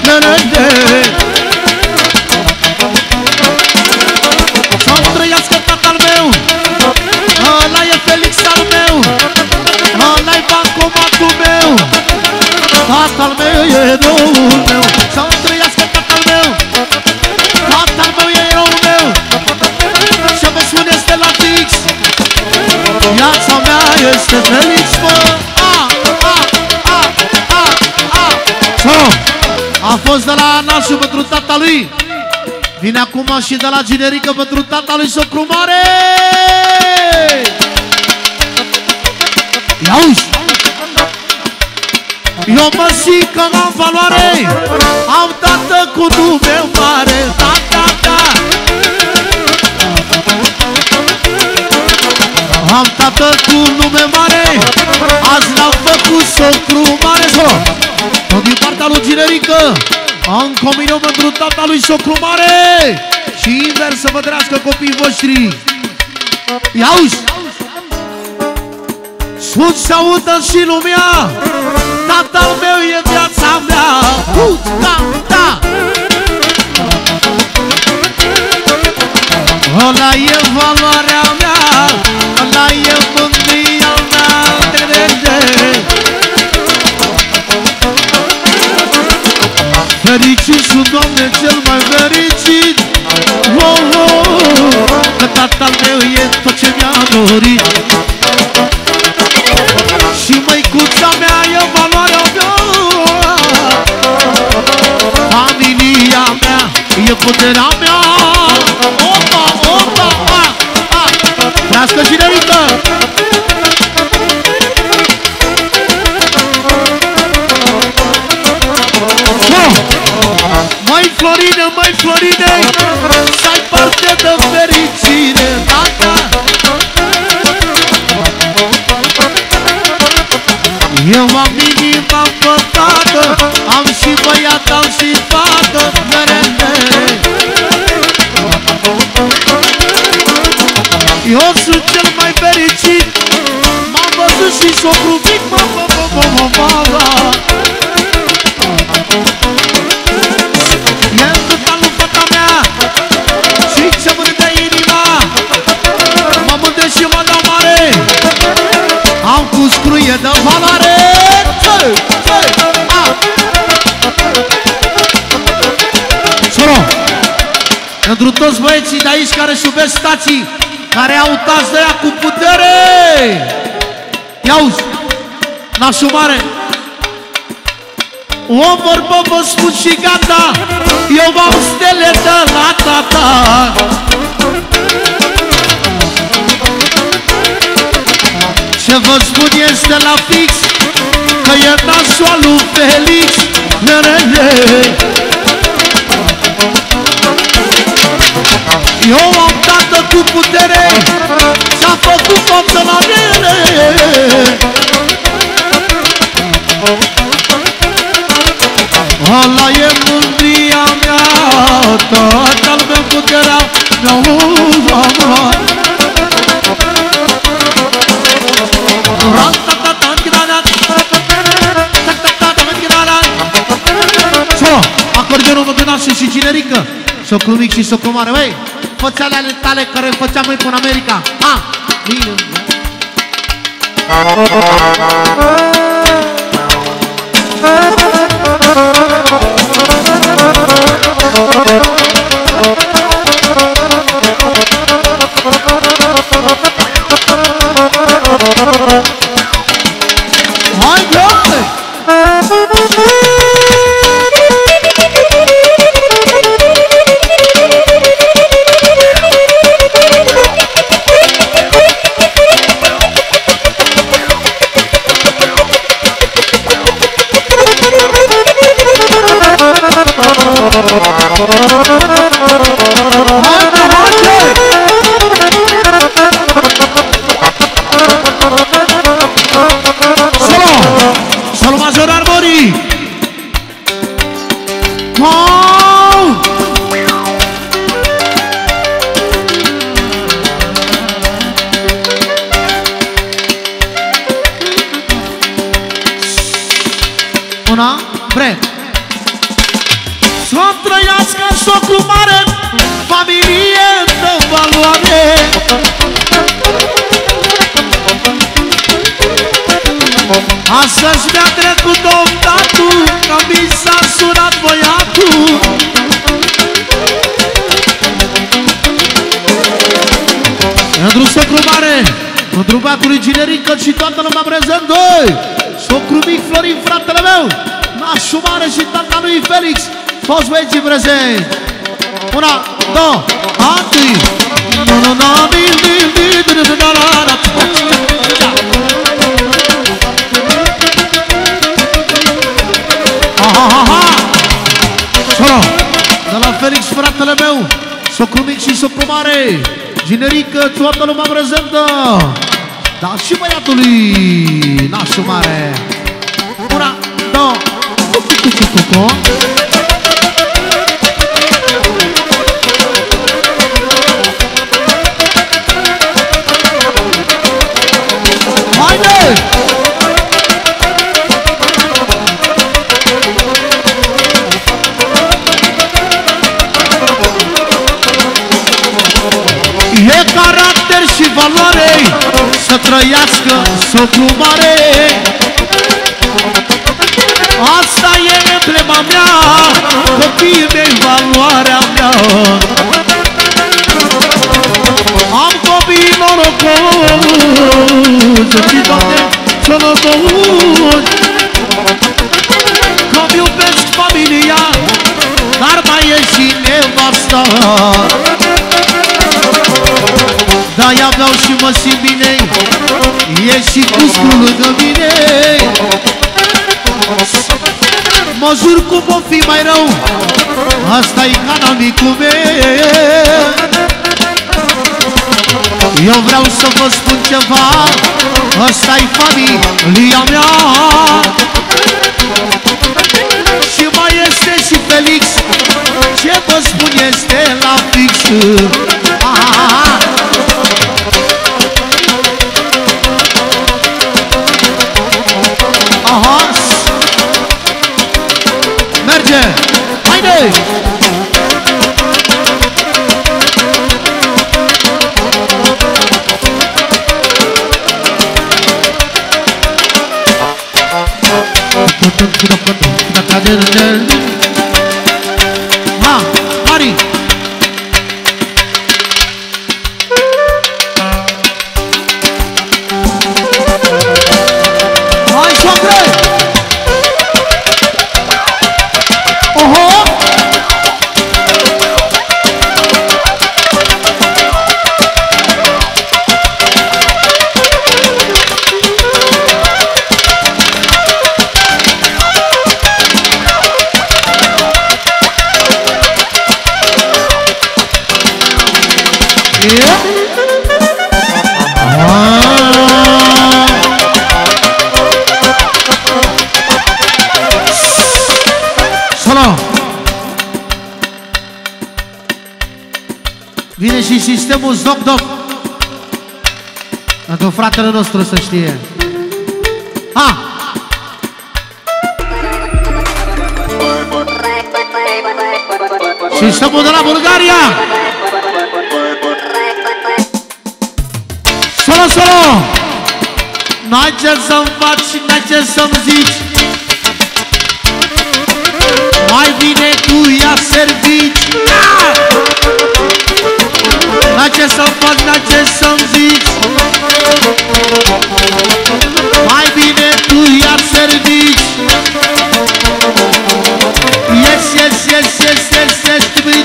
Să-mi trăiască tatăl meu, ăla e Felix al meu, ăla-i bancomatul meu, tatăl meu e eroul meu. Să-mi trăiască tatăl meu, tatăl meu e eroul meu. Și vă spune este la fix, viața mea este Felix, mă. A, a, a, a, a. So, a fost de la nașul pentru tata lui. Vine acum și de la generică pentru tata lui socru mare. Ia-uși! Eu mă zic că am valoare, am tată cu nume mare. Da, da, da. Am tată cu nume mare, azi l-am făcut socru mare. Tot din partea lui generică, încă o milion pentru tata lui socru mare. Și invers, să vă trească copiii voștri. Ia-uși! Spun să audă și lumea, tatăl meu e viața mea. Uh, da, da. Ăla e valoarea mea, ăla e mândria mea. Fericit sunt, Doamne, cel mai fericit. Oh, oh, că tatăl meu e tot ce mi-a dorit. Și măicuța mea e valoarea mea. Florine, măi Florine, să ai parte de fericire, tata. Eu am inima pătată, am și băiat, am și fată, merele. Eu sunt cel mai fericit, m-am văzut și socru mic, mă, mă, mă, mă, mă, mă, mă. E întâta lui fata mea și ce-mi râde inima, mă mândresc și mă dau mare, am cu scruie de valoare. Soro, pentru toți băieții de aici care-și iubesc stații, care au tați de ea cu putere, ia-uzi, nașul mare, o vorbă vă spun și gata, eu v-am stele de la tata. Ce vă spun este la fix, că e nașul lui Felix. Eu am tată cu putere și-a făcut față la mine. Ăla e mândria mea, tatăl meu puterea mea. Acordeonul mă gândașe și generică, socru mic și socru mare. Băi, fă-ți ale tale care făceam noi până America. Ha, bine. Hai, băi! Solo major arbori. Wow! Una, break. Să trăiască socru mare, familie de valoare. Astăzi mi-a trecut optatul, că mi s-a sunat băiatul. Pentru socru mare, pentru băiatului generică și toată lumea prezent. Doi, socru mic Florin, fratele meu, nașul mare și tata lui Felix, toți băieții prezenți. Una, două, atâi. Solo, de la Felix, fratele meu, socru mic și socru mare, generică, toată lumea prezentă. Dar și băiatului nașul mare. Una, două, haide! E caracter și valoare să trăiască socru mare. Asta e emblema mea, copiii mei, valoarea mea. Am copii norocoși, să fii, Doamne, sănătoși, că-mi iubesc familia, dar mai e și nevasta. De-aia beau și mă simt bine, e și cuscul lângă mine. Mă jur cum o fi mai rău, asta-i canamicul meu. Eu vreau să vă spun ceva, asta-i familia mea. Și mai este și Felix, ce vă spun este la fix. Aha. Aha. Merge, haide! Ha, Mari! Hai, socre! Oho! Vine și sistemul Zoc-Doc pentru fratele nostru să știe. Ha! Sistemul de la Bulgaria. Solo, solo! N-ai ce să-mi faci și n-ai ce să-mi zici. Mai bine tu ia servici. N-ai ce să-mi faci, n-ai ce să-mi zici. Mai bine tu ia servici. Yes, yes, yes, yes, yes, yes.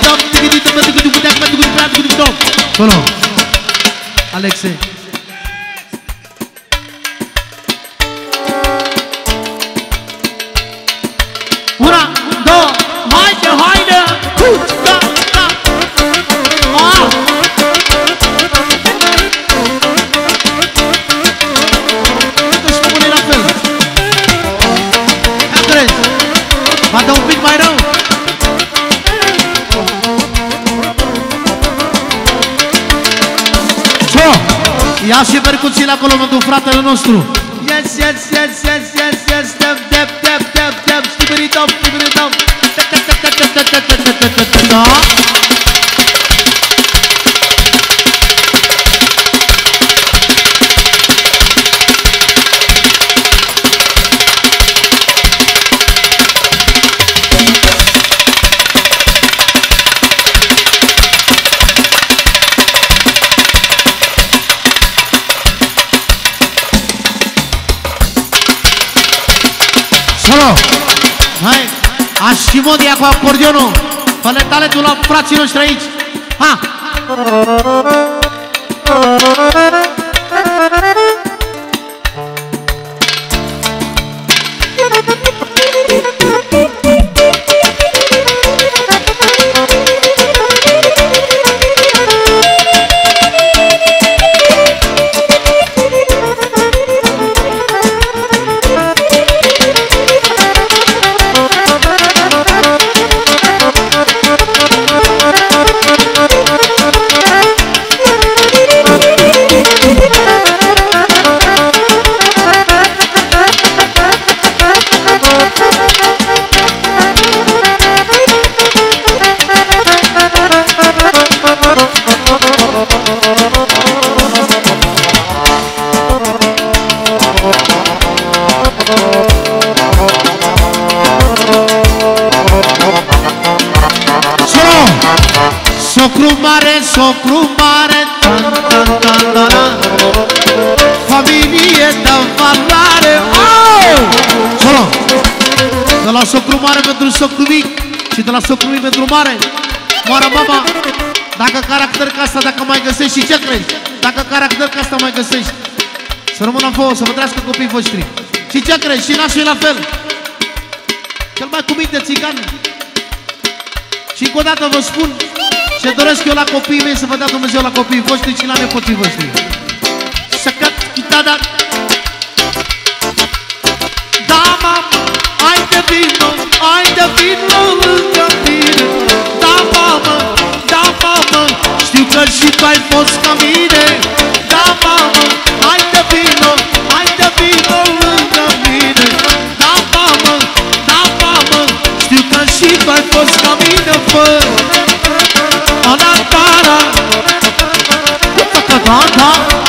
Solo! Alexe! Una, două, haide, haide! Da, da! Ah! Uite și pune la fel! Ia crezi! Bate un pic mai rău! Ia și percuții acolo pentru fratele nostru. Yes, yes, yes, yes, yes, yes, step, step, step, step, step, stipiri-top, stipiri-top. Da? Hai, Așimodia cu acordionul. Fă-le talentul la frații noștri aici. Ha! Socru mare, socru mare, tan, tan, tan, tan, tan. Familie de valoare. Oh! Solo! De la socru mare pentru socru mic și de la socru mic pentru mare. Moară mama, dacă caracter ca asta, dacă mai găsești, și ce crezi? Dacă caracter ca asta mai găsești, să rămână în foc, să vă trească copiii voștri. Și ce crezi? Și nașul la fel. cel mai cu minte țigan. Și încă o dată vă spun ce doresc eu la copiii mei, să vă dea Dumnezeu la copiii voștri și la nepoții voștri. Să căt chitada. Da, mamă, hai de vino, hai de vino lângă mine. Da, mamă, da, mamă, știu că și tu ai fost ca mine. Da, mamă, hai de vino, hai de vino lângă mine. Da, mamă, da, mamă, știu că și tu ai fost ca mine, fă. Ana tara, da, da.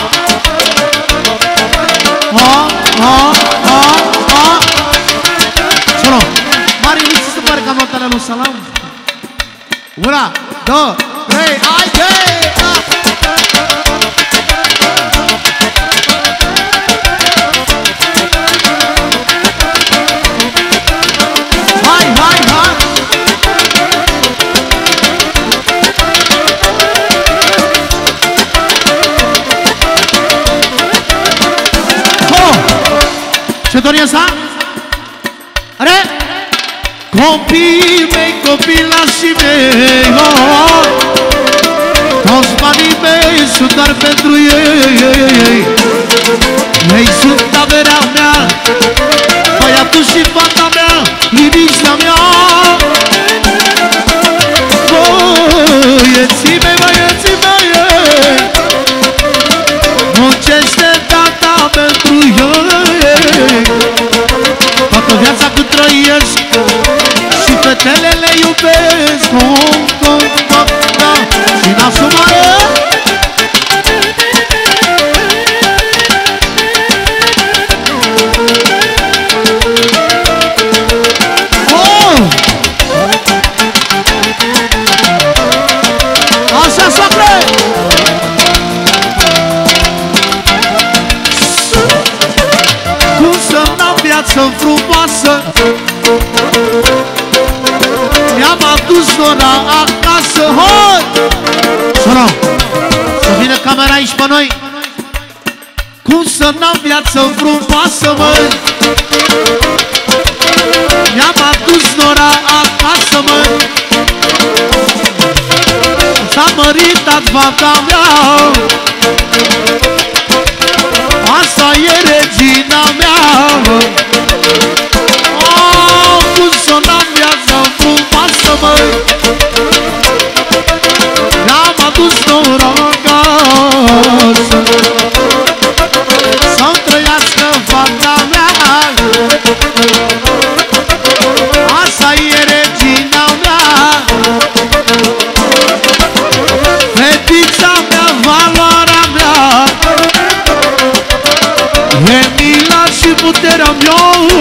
Ha, ha, ha, ha. Sono, mari, mi se pare că am luat alea lui Salam. Una, două, trei, haide! Hai, hai, hai! Ce doria asta? Are? Copiii mei, copilașii mei, oh, oh. Toți banii mei sunt doar pentru ei. Ei sunt averea mea, băiatul și fata mea, liniștea mea. Băieții mei, băieții mei, muncește tata pentru ei. Toată viața cât trăiesc și fetele le iubesc. Oh, oh, oh, da. Și nasul mare. Oh! Așa, soacre! Cum să-mi dau viață frumoasă, mi-am adus sora acasă. Hoi! Sora, să vină camera aici pe noi. Cum să n-am viață frumoasă, măi, mi-am adus sora acasă, măi. S-a măritat fata mea, asta e regina mea. Oh, cum să n-am viață frumoasă, măi, mi-am adus nora acasă. Să-mi trăiască fata mea, asta e regina mea. Fetița mea, valoarea mea, e mila și puterea mea.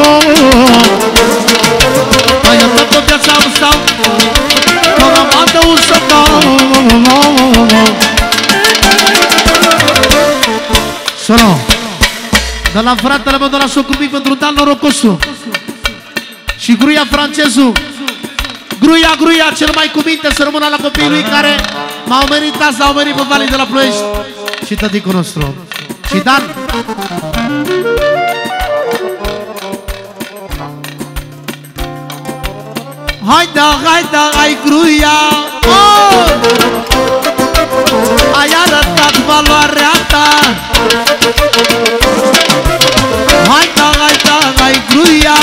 Dar eu toată viața îmi stau că m-am adăut să dau. Soro, de la fratele meu, de la socul mic, pentru Dan norocosul și Gruia francezul. Gruia, Gruia, cel mai cu minte, să rămână la copiii lui care m-au meritat, s-au merit pe Valii de la Ploiești. Și tăticul nostru și Dan. Hai da, hai da, hai Gruia, oh! Ai arătat valoarea ta. Hai da, hai da, hai Gruia,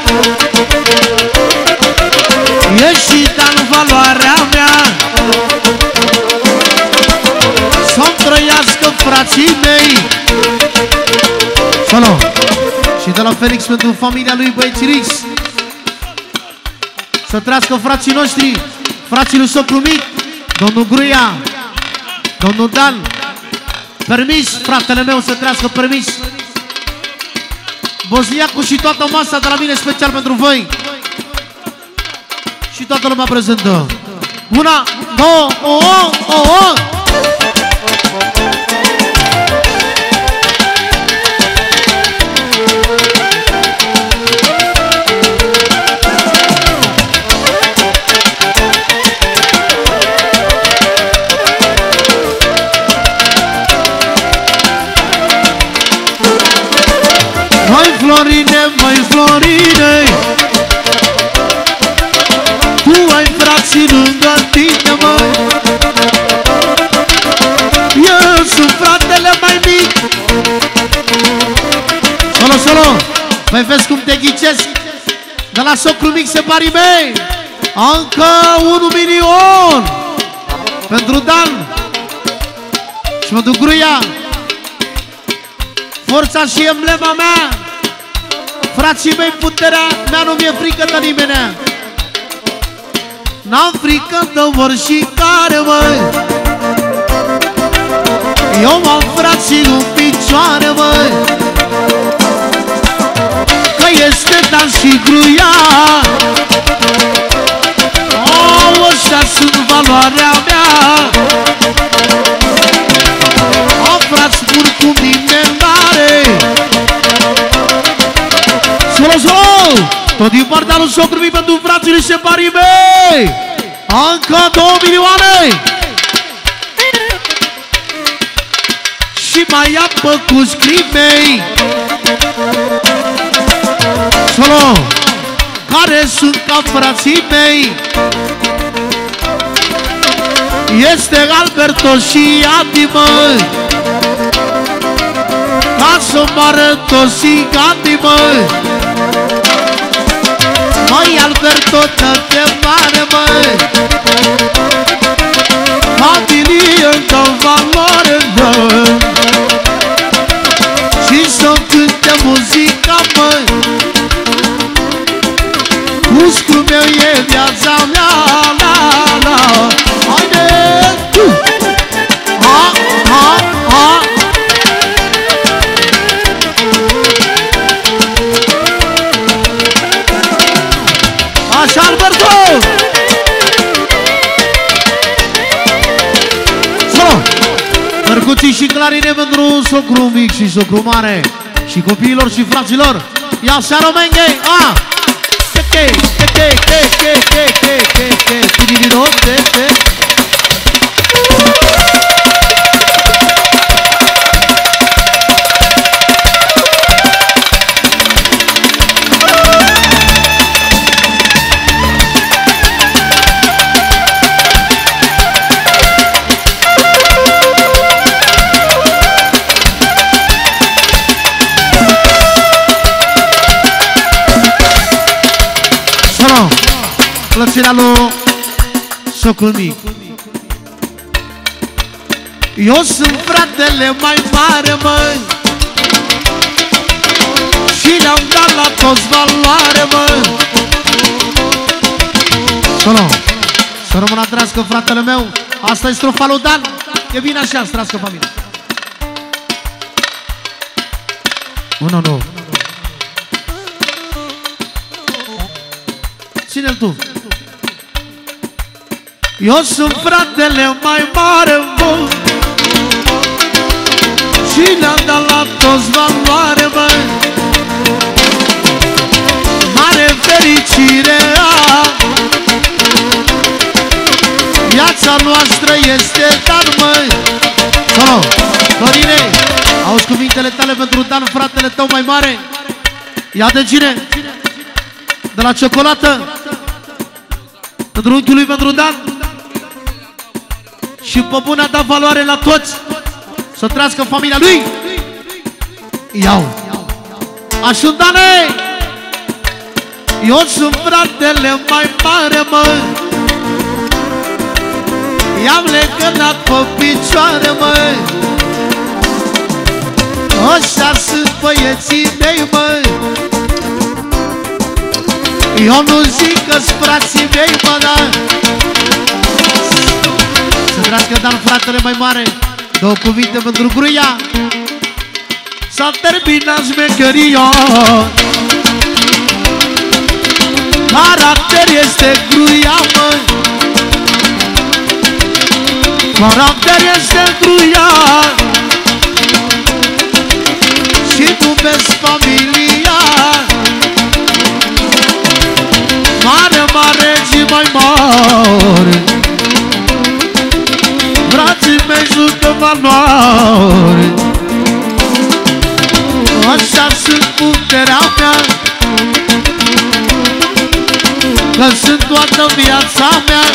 ești și Dan valoarea mea. Să-mi trăiască frații mei. Solo. Și de la Felix pentru familia lui băieții Rix. Să trăiască frații noștri, frații lui socru mic, domnul Gruia, domnul Dan. Permis, fratele meu, să trăiască permis. Bosniacul și toată masa de la mine special pentru voi. Și toată lumea prezentă. Una, două, o, o, o. Măi Florine, măi Florine, frații lângă tine, măi. Eu sunt fratele mai mic. Solo, solo. Păi vezi cum te ghicesc? De la socru mic separii mei. Încă un milion pentru Dan și mă duc Gruia. Forța și emblema mea. Frații mei, puterea mea, nu mi-e frică de nimenea. N-am frică de oricare, măi. Eu am frații în picioare, măi. Că este Dan și Gruia. O, ăștia sunt valoarea mea. Am frați buni cum nimeni n-are. Solo, solo! Tot din partea lui socru mic pentru frații și separii mei. Încă două milioane. Și mai apă cu scrimei. Solo! Care sunt ca frații mei. Este Alberto și Adi, măi. Ca să moară toți și Adi, măi. Măi, Alberto, dă-te mare, măi. Familie dă valoare, măi. Și să cânte muzica, măi. Uscul meu e viața mea, la, la. Haide! Ha, ha, ha! Așa, Alberto! Solo! Percuții și clarine pentru socru mic și socru mare. Și copiilor și fraților. Ia seara, menghe! A! Che, che, che, che, che, che, che, che, che, che, che, che, che. Plăcerea lui socul mic. Eu sunt fratele mai mare, măi. Și le-am dat la toți valoare, măi. Solo, să rămână trească fratele meu. Asta e strofa lui Dan. E bine așa, trească familia. Unu, nu. Ține-l tu. Eu sunt fratele mai mare, bă. Și le-am dat la toți valoare, bă. Mare fericire a. Viața noastră este Dan, măi. Solo, Dorine, auzi cuvintele tale pentru Dan, fratele tău mai mare. Ia de cine? De la ciocolată. Pentru unchiul lui, pentru Dan. Și pe bune a dat valoare la toți. Să trăiască familia lui. Iau. Așa, Dane. Eu sunt fratele mai mare, mă. I-am legănat pe picioare, mă. Ăștia sunt băieții mei, mă. Eu nu zic că-s frații mei, mă, da. Să trească Dan, fratele mai mare. Două cuvinte pentru Gruia. S-a terminat șmecheria. Caracter este Gruia, mă. Caracter este Gruia. Și tu vezi familia. Mare, mare și mai mare. Frații mei jucă valoare. Așa sunt puterea mea. că sunt toată viața mea.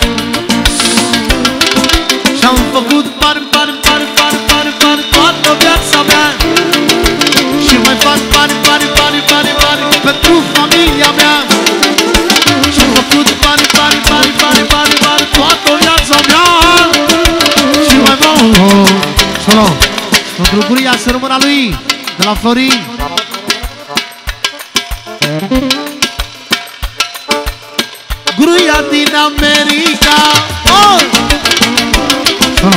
Și-am făcut bani, bani, bani, bani, bani, bani toată viața mea. Și mai fac bani, bani, bani, bani, bani pentru familia mea. Și-am făcut bani, bani, bani, bani, bani, bani toată viața mea. Și mai mult solo pentru Guria să rămână lui de la Florin. Gruia din America. Oh! Solo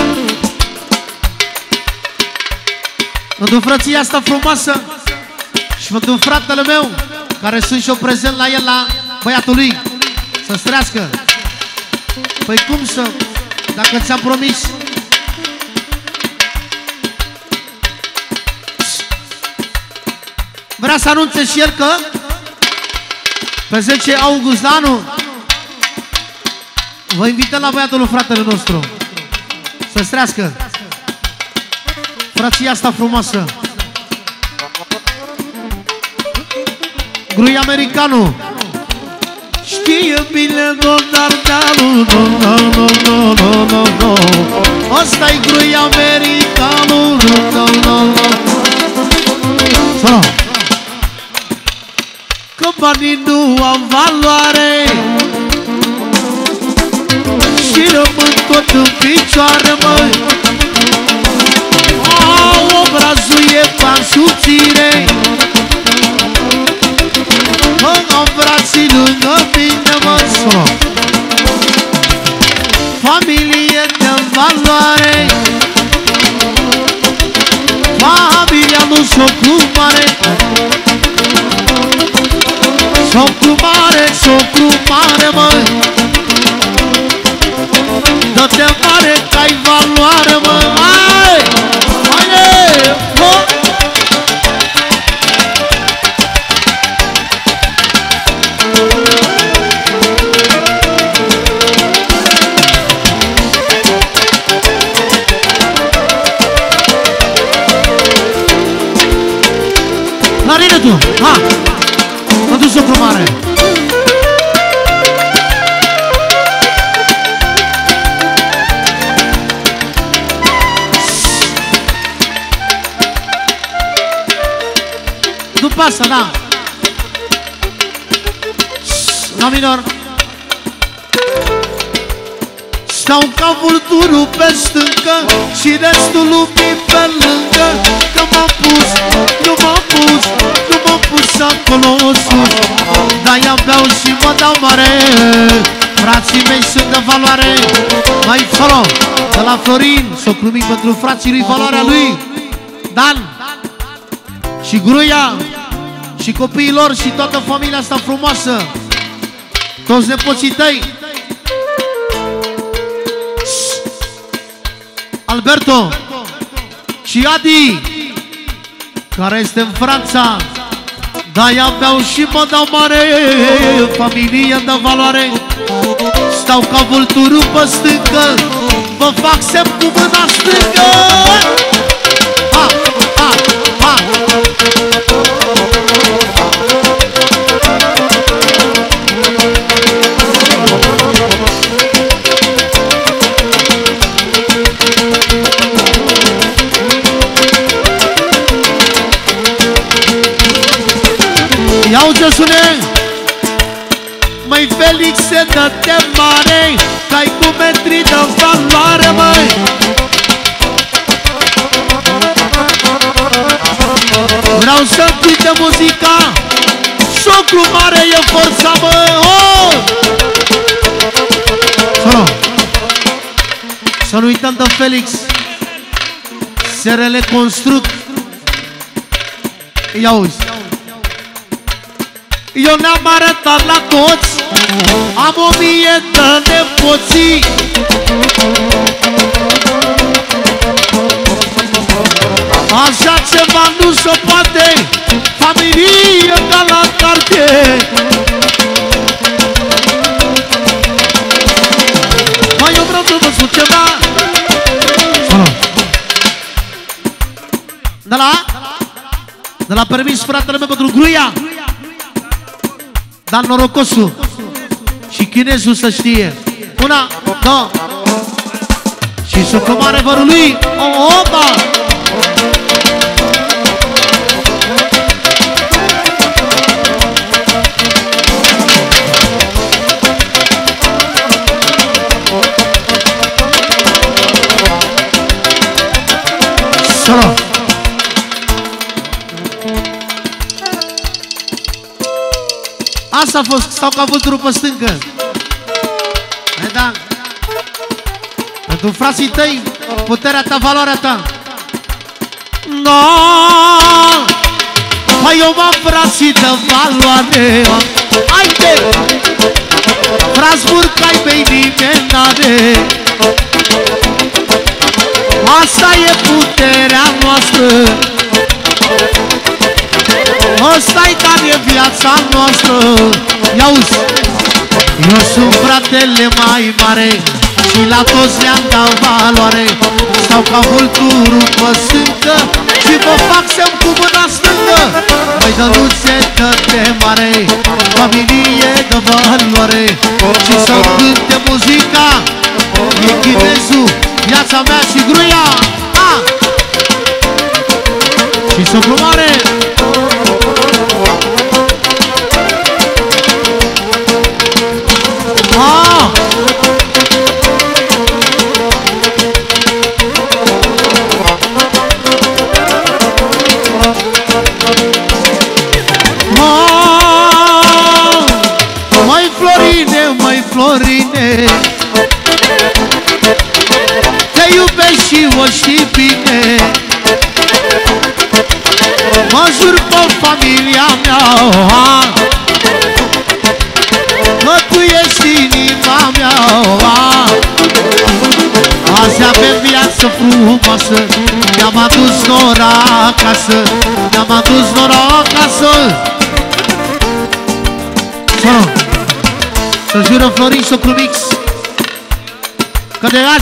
pentru frăția asta frumoasă și pentru fratele meu care sunt și eu prezent la el, la băiatul lui, să-ți trească. Păi cum să, dacă ți-am promis. Vrea să anunțe și el că pe zece august la anul vă invităm la băiatul lui fratele nostru să-ți trească frăția asta frumoasă. Grui americanul știe bine Donardealul, no, no, no, no, no, no, no. Ăsta-i grui americanul, no, no, no, no. Că banii nu am valoare și rămân tot în picioare, măi. Au, obrazul e ca subțire, am brații lângă mine, mă. Familie de valoare, familia nu socru mare, socru mare, socru mare, măi. Dă-te mare că-ai valoare, mă. Hai! Haide! Fă! Clarinetul! Ha! Mă duc socru mare! După asta, da. La minor. Stau ca vulturul pe stâncă și restul lumii pe lângă. Că m-am pus, nu m-am pus, nu m-am pus acolo sus. De-aia beau și mă dau mare. Frații mei sunt de valoare. Mai solo, de la Florin, socru mic pentru frații lui, valoarea lui Dan și Gruia și copiii lor și toată familia asta frumoasă, toți nepoții tăi, Alberto și Adi, care este în Franța. De-aia beau și mă dau mare. Familie de valoare. Stau ca vulturul pe stâncă, vă fac semn cu mâna stângă. Ha, ha, ha. Ia uite, sune, măi Felixe, dă-te mare, că-ai cu metri de valoare, măi. Vreau să pui de muzica, socru mare e forța, măi. Oh! Solo. Să nu uităm de Felix, S R L Construct. Ia uzi. Eu ne-am arătat la toți, am o mie de nepoții. Așa ceva nu se poate, familie ca la cartier. Mai eu vreau să vă spun ceva. De la? De la permis fratele meu pentru Gruia, Dan Norocosu. Și chinezul să știe. Una, două. Și sucumare vărului. Opa! Solo. Asta a fost, stau ca vulturul pe stâncă. Hai da. Pentru frații tăi, puterea ta, valoarea ta. No, păi eu m-am frații de valoare. Haide! Frați burcai pe nimeni n-are. Asta e puterea noastră. Ăsta-i care e viața noastră. Ia-uzi, eu sunt fratele mai mare și la toți le-am dat valoare. Stau ca vulturul pe stâncă și vă fac semn cu mâna stângă. Măi dănuțe dă-te mare, familie de valoare. Și să-mi cânte muzica, e chinezul, viața mea și gruia. A! Și soplu mare. Ah! Ah! Măi Florine, măi Florine, te iubesc și o știi bine. Mă jur pe familia mea că tu ești inima mea. Azi avem viață frumoasă, ne-am adus nora acasă, ne-am adus nora acasă. Solo, să jură Florin Socru Mix că de azi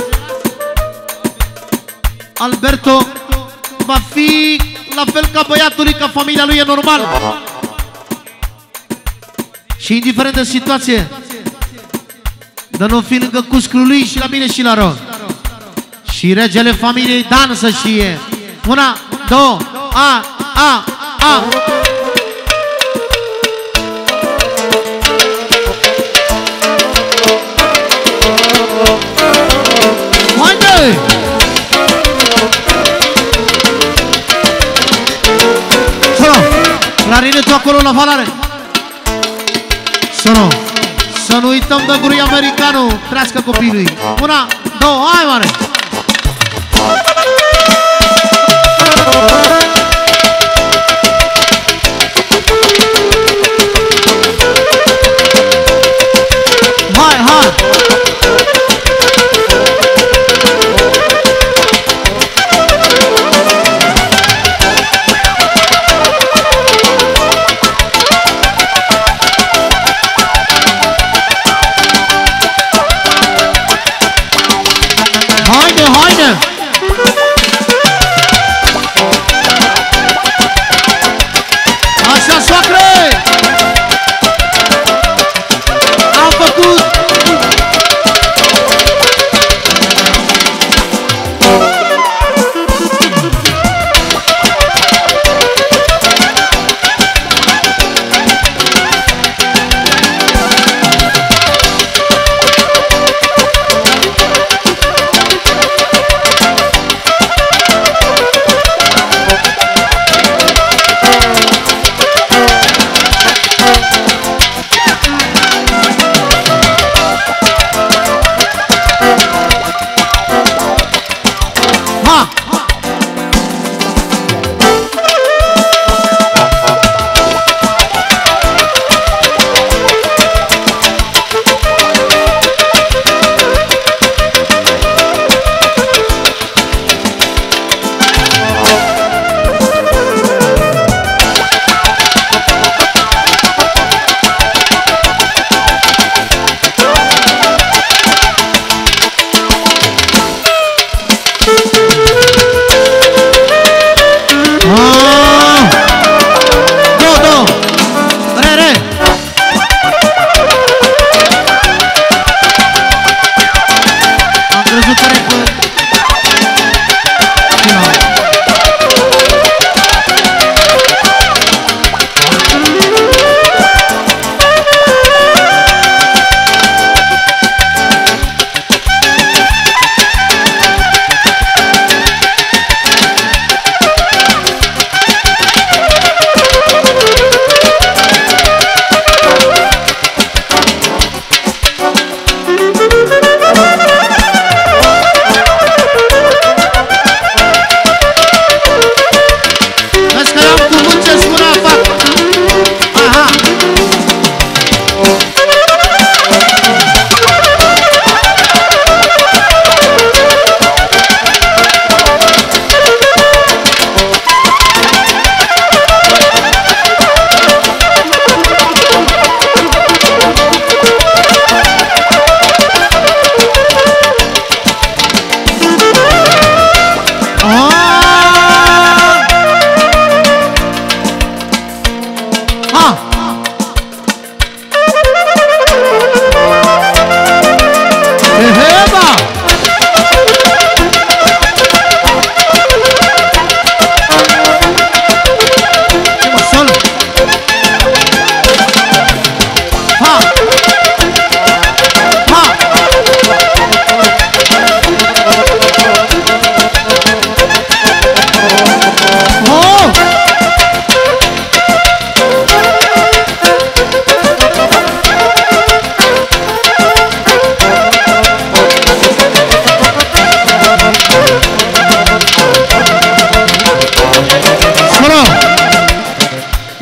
Alberto va fi la fel ca băiatului, ca familia lui, e normal. Și indiferent de situație, dar nu fi lângă cuscul lui și la mine și la rău. Și regele familiei Dan să știe. Una, două, a, a, a. Haide! Clarinetul acolo la valare. Să nu Să nu uităm de gurui americanul. Trească copilului. Una, două, hai mare. Hai, hai.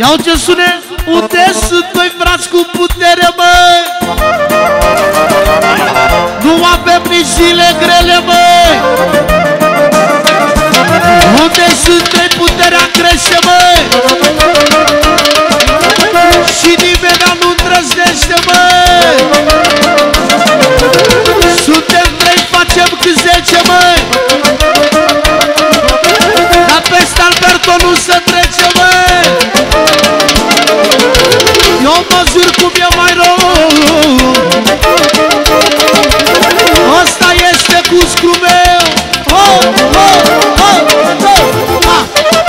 Iau ce sune, unde sunt noi frați cu putere, măi? Nu avem nici zile grele, măi. Unde sunt noi puterea crește, măi? Și nimeni nu îndrăznește, măi. Suntem trei, facem cât zece, măi. Dar peste Alberto nu se trece, măi. Eu mă jur cum e mai rău. Ăsta este cuscru meu. Oh, oh, oh, oh, ha.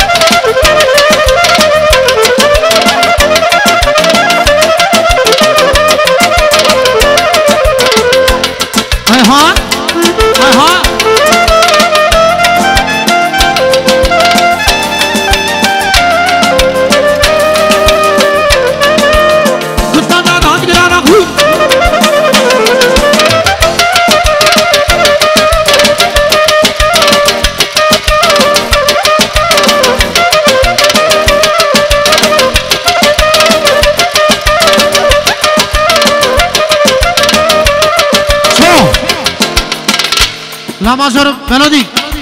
Hai, ha? Hai, ha? La major melodic.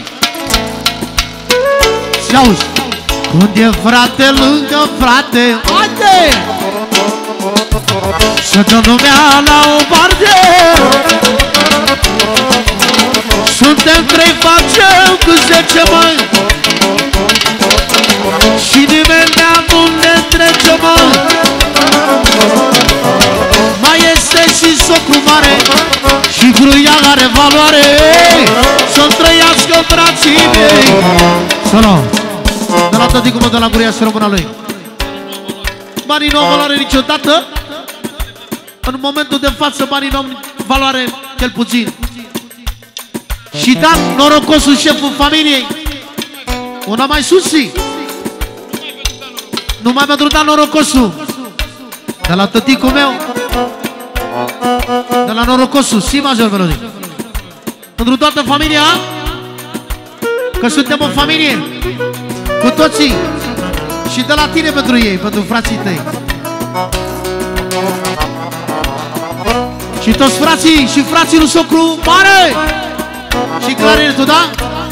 Și auzi. Când e frate lângă frate, haide! Să dă lumea la o parte. Suntem trei, facem cu zece, măi. Și nimeni nu ne trece, măi. Mai este și socru mare și gruia are valoare. Să-mi trăiască frații mei. Solo. De la tăticul meu de la Guria și româna lui. Banii nu au valoare niciodată. În momentul de față banii nu au valoare cel puțin. Și Dan, norocosul, șeful familiei. Una mai susi. Numai pentru Dan, norocosul. De la tăticul meu. De la norocosul, si major melodic. Pentru toată familia. Că suntem o familie. Cu toții. Și de la tine pentru ei, pentru frații tăi. Și toți frații și frații lui socru mare. Și clarinetul, da?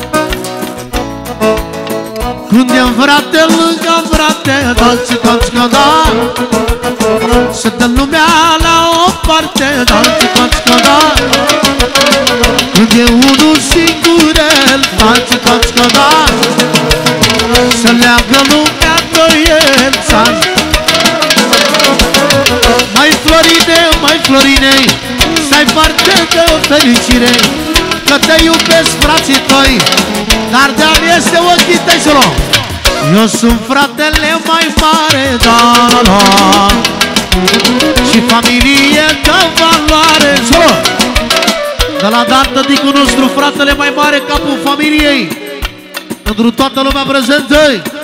Când e frate lângă frate, dați, dați, că da. Să dă lumea la o parte, dați, dați, că da. Când e unul singur, el, dați, dați, că da. Să leagă lumea de el, țari. Mai Florine, mai Florine, să-i parte de fericire. Că te iubesc frații tăi, dar de-al este ochii tăi, solo. Eu sunt fratele mai mare, da, da. Și familie de valoare, solo. De la Dan, tăticul nostru, fratele mai mare, capul familiei. Pentru toată lumea prezentă.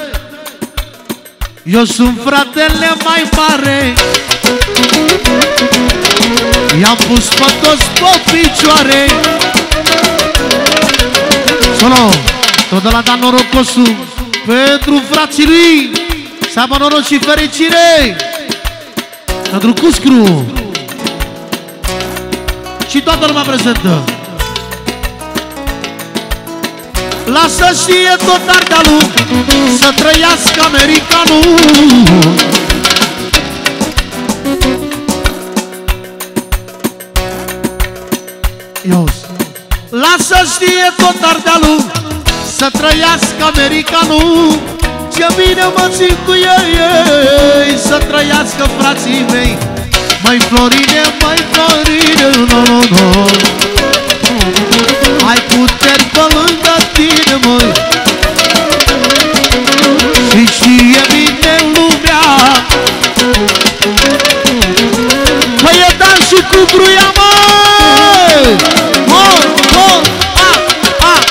Eu sunt fratele mai mare. I-am pus pe toți pe picioare. Solo, tot de la Dan, norocosul. Pentru frații lui să aibă noroc și fericire. Pentru Cuscru și toată lumea prezentă. Lasă știe tot Ardealul, să trăiască americanul. Lasă știe tot Ardealul, să trăiască americanul. Ce bine mă țin cu ei, să trăiască frații mei. Mai Florine, mai Florine, no, no, no. Ai puteri pe lângă tine, măi. Și știe bine lumea că e Dan și cu Gruia, măi. Oh, oh, ah, ah.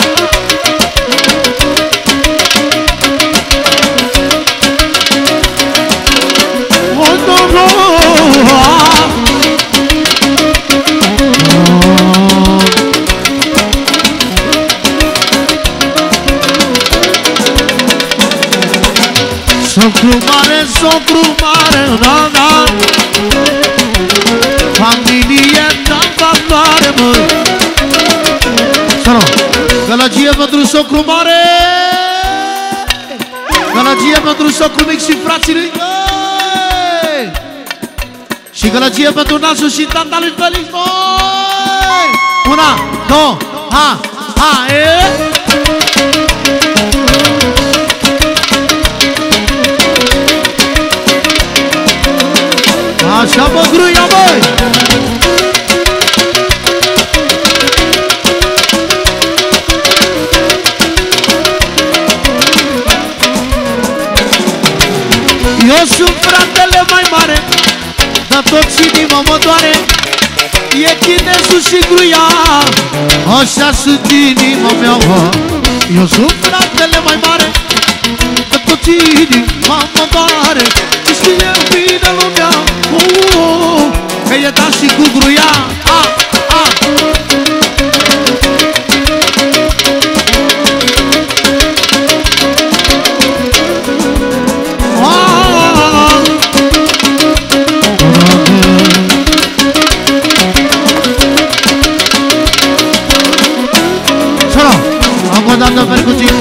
Oh, no, no, ah. Socru mare, socru mare, da, da. Familie de valoare, măi. Solo, gălăgie pentru socru mare, gălăgie pentru socru mic și frații lui, măi. Și gălăgie pentru nasul și tata lui Felix, măi. Una, două, ha, ha, e. Așa mă gruia, băi! Eu sunt fratele mai mare, dar toți inima mă doare. E chinezul și gruia, așa sunt inima mea. Eu sunt fratele mai mare, dar toți inima mă doare. Și știe bine lumea, uh, uh, că e dat și cu gruia. Ah, ah. Dando percusión,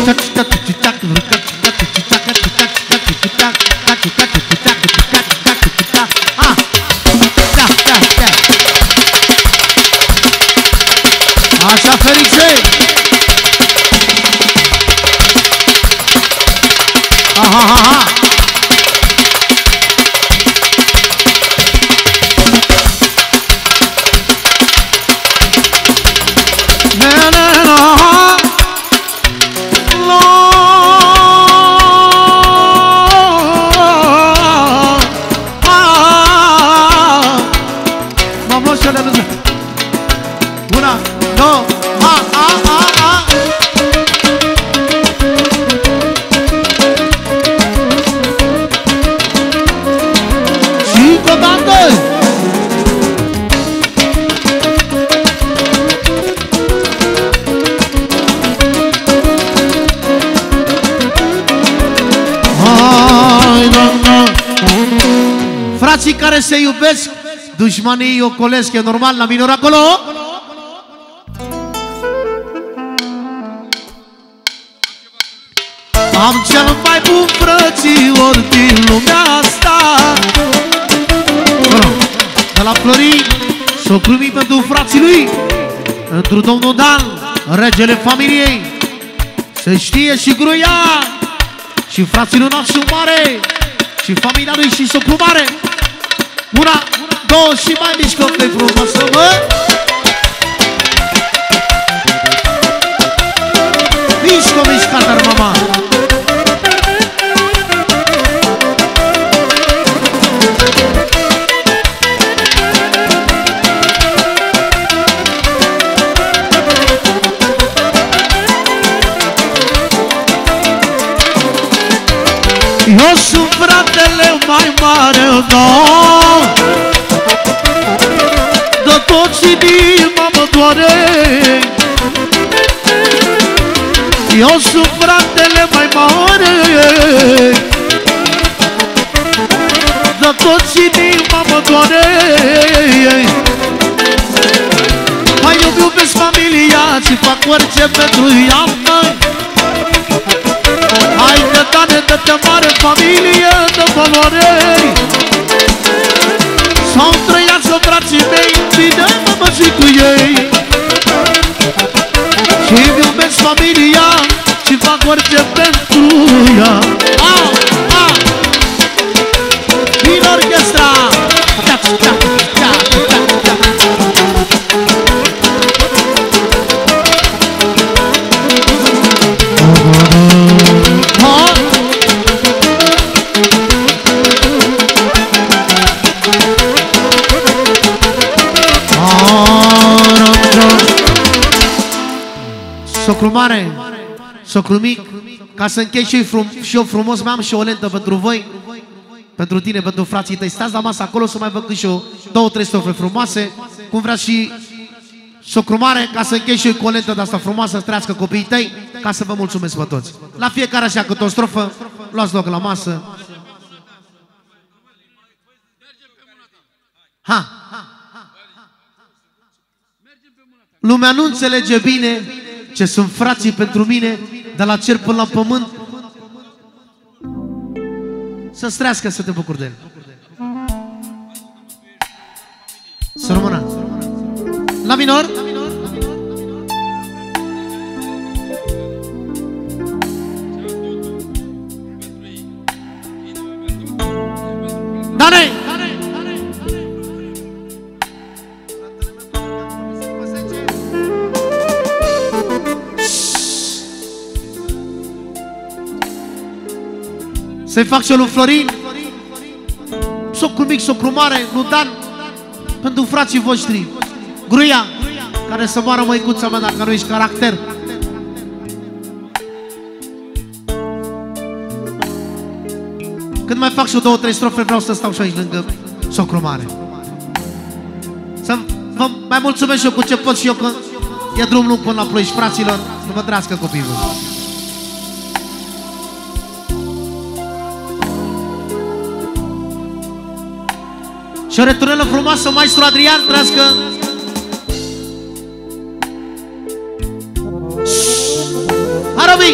așa Felice. Aha, aha. Frații care se iubesc, dușmanii îi ocolesc, e normal la minor acolo? Am cel mai bun frățior din lumea asta. De la Florin, socru mic pentru frații lui, pentru domnul Dan, regele familiei. Se știe și gruia, și frații lui nașul mare, și familia lui și socru mare. Una, două și mai mișcă pe frumoasă, mă! Mișcă, mișcă, dar mama! Eu sunt fratele mai mare, da. De toți inima mă doare. Eu sunt fratele mai mare, de toți inima mă doare. Mai eu iubesc familia și fac orice pentru ea, măi. Hai de tane, de-te mare familie de valoare. S-au trăiască frații mei, bine mă mă și cu ei. Și-mi iubesc familia și fac orice pentru ea. Ah, ah. Din orchestra. Tac, tac, tac, tac, tac. Socru mare, socru mic, ca să închei și, frum, și eu frumos, mai am și o lentă pentru voi, pentru tine, pentru frații tăi. Stați la masă acolo să mai văd și eu două, trei strofe frumoase, cum vrea și socru mare, ca să închei și eu cu o lentă de asta frumoasă, să trăiască copiii tăi, ca să vă mulțumesc pe toți. La fiecare așa câte o strofă, luați loc la masă. Ha! Lumea nu înțelege bine ce sunt frații pentru mine, de la cer până la pământ. Să strească, să te bucuri de el. Să rămână. La minor. Dane! Să-i fac și lui Florin, socul mic, socul mare, lui Dan, pentru frații voștri. Gruia, care să moară măicuța mea dacă nu ești caracter. Când mai fac și eu două, trei strofe, vreau să stau și aici lângă socul mare. Să vă mai mulțumesc și eu cu ce pot și eu, că e drum lung până la Ploiești, fraților, să vă trăiască copiii. Și o returnelă frumoasă, maestru Adrian, trăiască. Arabi!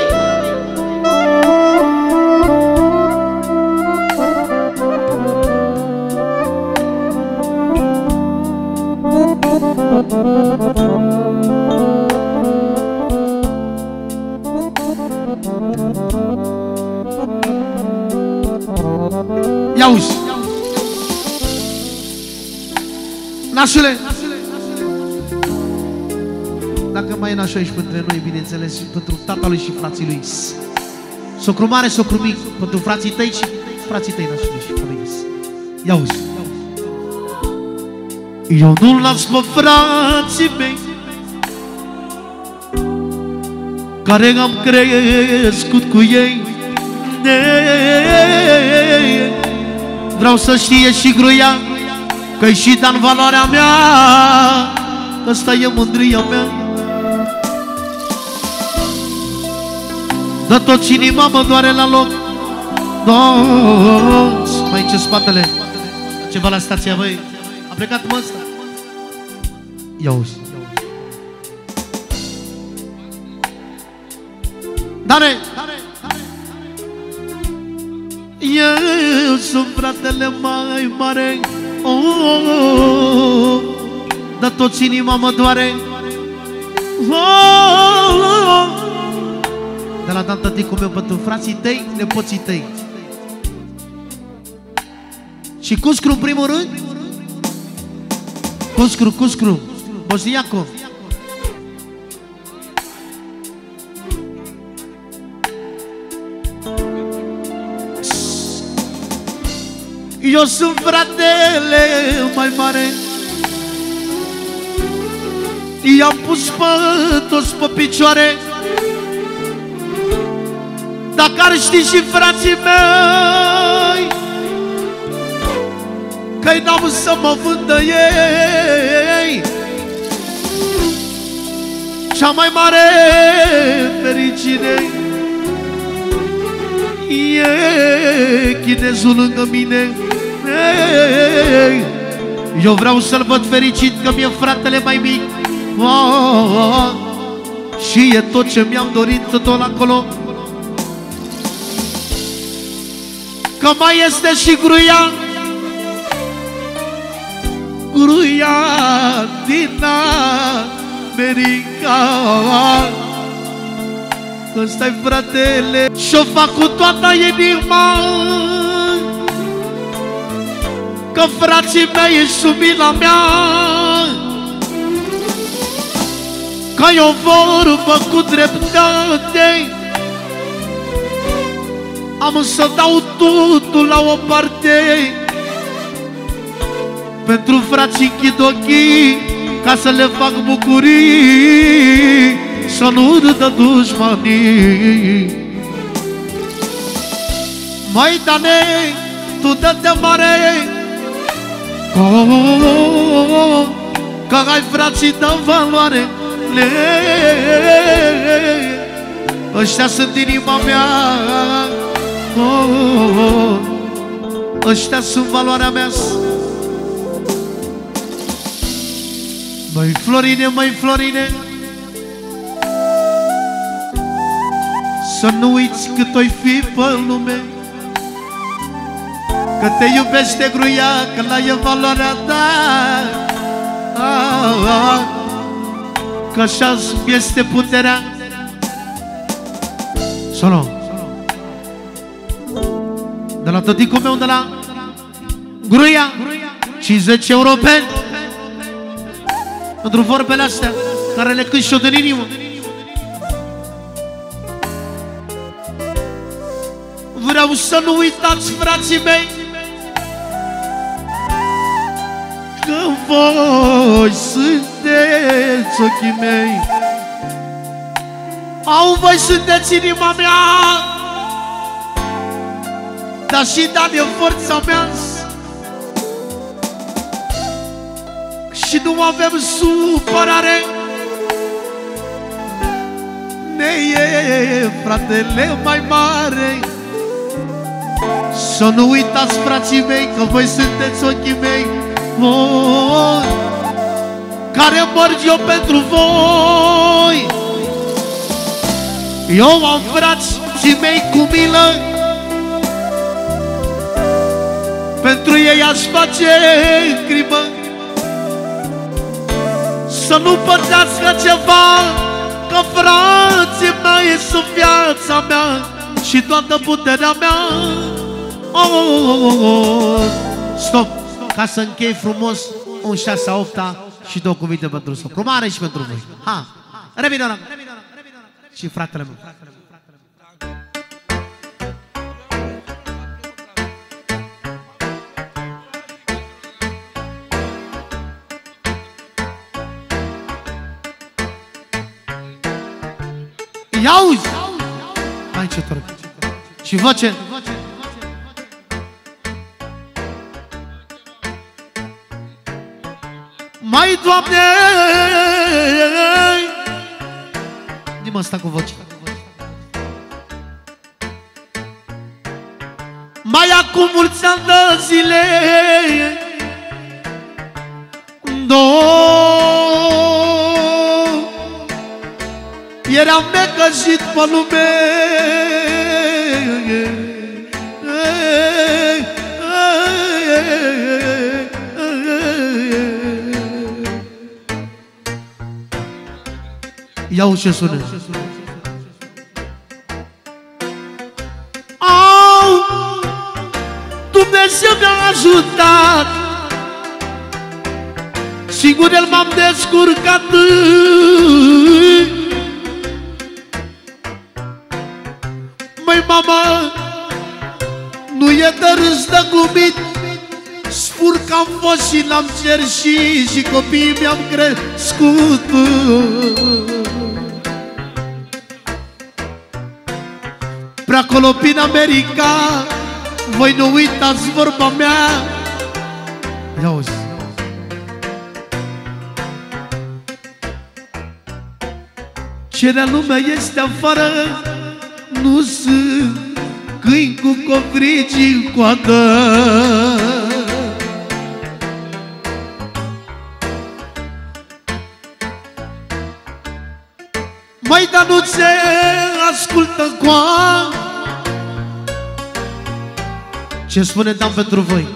Ia uzi! Nașule! Dacă mai e nașul aici între noi, bineînțeles, și pentru tatălui și frații lui. Socru mare, socru mic, pentru frații tăi și frații tăi, nașului și familii. Ia uzi! Eu nu las pe frații mei care am crescut cu ei. Vreau să știe și Gruia că-i și Dan valoarea mea, ăsta e mândria mea. Dă tot inima mă doare la loc. Toți, mai ce spatele, ceva la stația, băi. A plecat mă ăsta. Ia uzi. Dane! Eu sunt fratele mai mare. Oh, oh, oh. Dar toți inima mă doare. Oh, oh, oh. De la Dan tăticul meu pentru frații tăi, nepoții tăi. Și Cuscru în primul rând. Cuscru, Cuscru Bosniacu. Eu sunt fratele mai mare. I-am pus pe toți pe picioare. Dacă ar ști și frații mei că-i n-am să mă vândă ei, cea mai mare fericire e chinezul lângă mine. Eu vreau să-l văd fericit, că mi-e fratele mai mic. Oh, oh, oh. Și e tot ce mi-am dorit, tot acolo. Că mai este și Gruia, Gruia din America. Ăsta-i fratele și-o fac cu toată inima, că frații mei ești sub mila mea. Că eu vorbă cu dreptate, am să dau totul la o parte. Pentru frații închid ochii, ca să le fac bucurii, să nu râdă dușmanii. Măi, Dane, tu dă-te mare, oh, că ai frații de valoare. Ăștia sunt inima mea, oh, ăștia sunt valoarea mea. Măi Florine, măi Florine, să nu uiți cât o-i fi pe lume, că te iubește gruia, că la e valoarea ta, ah, ah, că așa este puterea. Solo de la tăticul meu, de la gruia, cincizeci europeni pentru vorbele astea care le cânt și eu din inimă. Vreau să nu uitați, frații mei, că voi sunteți ochii mei. Au, voi sunteți inima mea, dar și Dan e forța mea. Și nu avem supărare, ne e fratele mai mare. Să nu uitați, frații mei, că voi sunteți ochii mei, voi, care mărg eu pentru voi. Eu am frați și mei cu milă, pentru ei aș face crimă. Să nu pățească ceva, că frații mei sunt viața mea și toată puterea mea. Oh, oh, oh, oh. Stop! Ca să închei frumos un șase a opta și două cuvinte pentru socru mare și pentru voi. Ha! Revină la și fratele meu. Ia-uzi! Hai ce torc! Și voce! Mai, Doamne! Zi-mă asta cu voce. Mai acum mulți ani de zile, eram necăjit pe lume, ia-o ce sună. Au, Dumnezeu mi-a ajutat, singur El m-am descurcat. Măi, mama, nu e de râs, de glumit, spun că am fost și l-am cerșit și copiii mi-am crescut. Preacolo prin America, voi nu uitați vorba mea. Ia-uzi. Ce rea lumea este afară, nu sunt câini cu covrigi în coadă. Măi, dar nu se ascultă coa. Ce spune Dan pentru voi?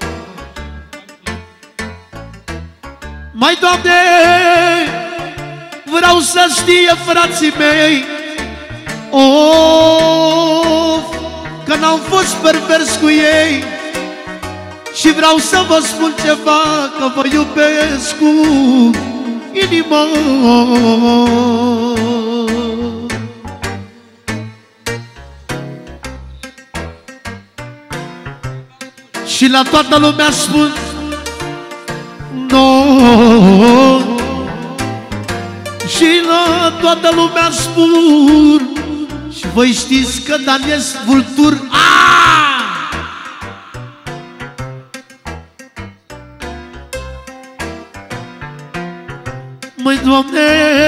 Mai, Doamne, vreau să știe frații mei, of, că n-am fost pervers cu ei. Și vreau să vă spun ceva, că vă iubesc cu inima. Și la toată lumea spun no. Și la toată lumea spun, și voi știți că Dan e vultur. Ah! Măi, Doamne,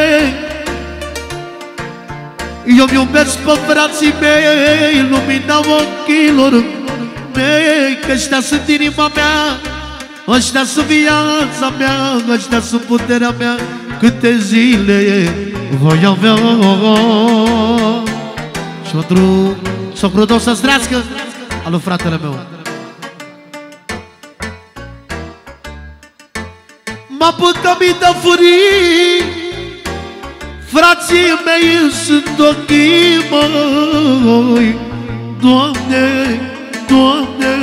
eu-mi iubesc pe frații mei, lumina ochilor mei, că ăștia sunt inima mea ăștia sunt viața mea, ăștia sunt puterea mea, câte zile voi avea. Și pentru socrul tău să-ți trească, alu fratele meu. M-a păcămit de furii, frații mei sunt ochii măi, Doamne, Doamne.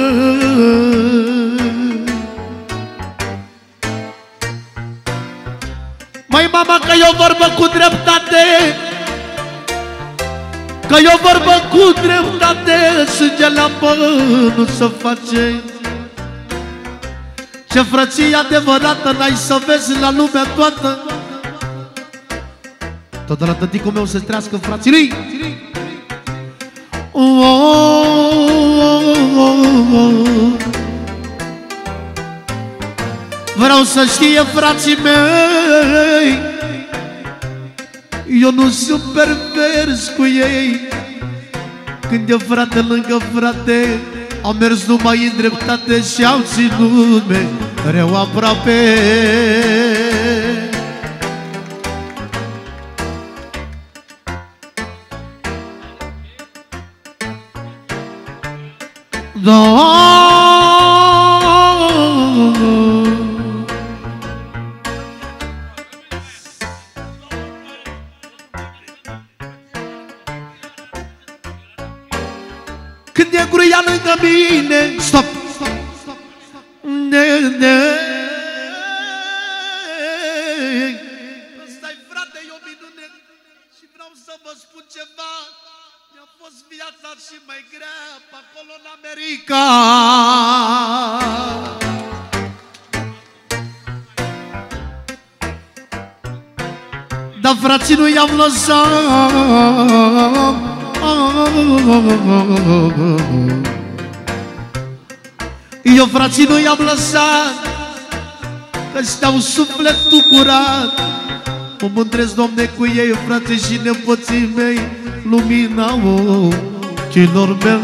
Măi mama, că eu vorbă cu dreptate, că eu vorbă cu dreptate, sânge la păr nu se face. Ce frăție adevărată n-ai să vezi la lumea toată. Tot de la tăticul meu să-ți trească frații lui. Oh, oh, oh, oh. Vreau să știe frații mei, eu nu sunt pervers cu ei. Când e frate lângă frate, au mers numai în dreptate și au ținut mereu aproape. Da. Când e gruia lângă mine, stop, ne, ne. Ăsta-i frate, e o minune și vreau să vă spun ceva. Mi-a fost viața și mai grea pe acolo în America. Dar frații nu i-am lăsat. Eu frații nu i-am lăsat, că stau sufletul curat. Mă mândresc, Doamne, cu ei, frate și nepoții mei, lumina ochilor mei.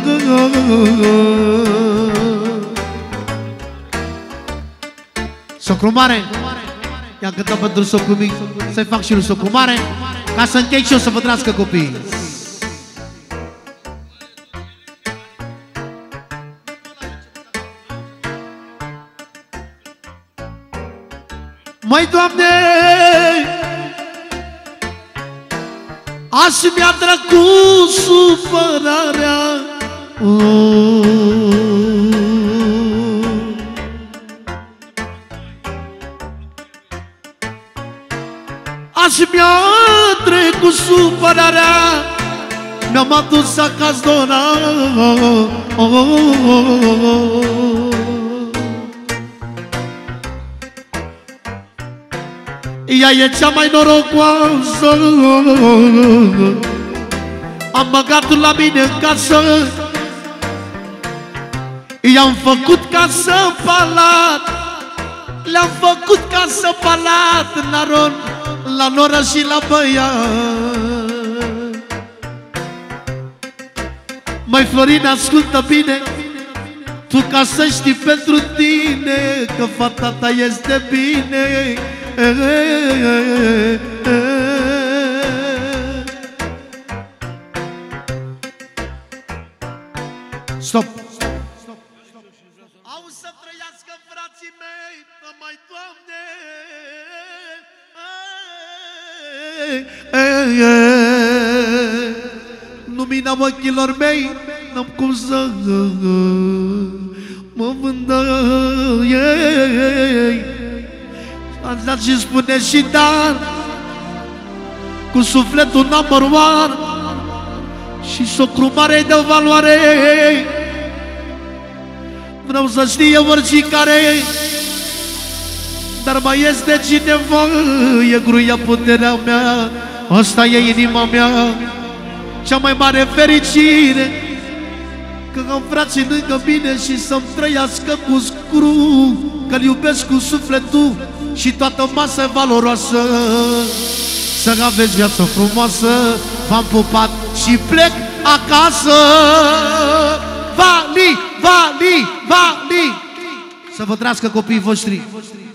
Socru mare, i-am cântat pentru socru mic, să-i fac și lui socru mare, ca să închei și eu să vă trăiască copiii. Măi, Doamne, aș mi-a trecut supărarea. Aș mi-a trecut supărarea, mi-am adus acasă dona. Ea e cea mai norocoasă. Am băgat la mine în casă, i-am făcut casă palat, le-am făcut casă palat în aron, la noră și la băiat. Măi Florin, ascultă bine, tu ca să știi pentru tine că fata ta este bine. Stop! Au să trăiască frații mei, mai Doamne. Lumina ochilor mei, n-am cum să mă vândă. Ați dat și spune și dar, cu sufletul number one, și socru mare de valoare. Vreau să știe oricare, dar mai este cineva. E gruia puterea mea, asta e inima mea, cea mai mare fericire, că am frații lângă mine și să-mi trăiască cu scru, că-l iubesc cu sufletul și toată masă valoroasă. Să aveți viață frumoasă, v-am pupat și plec acasă. Vali, Vali, Vali, să vă trăiască copiii voștri.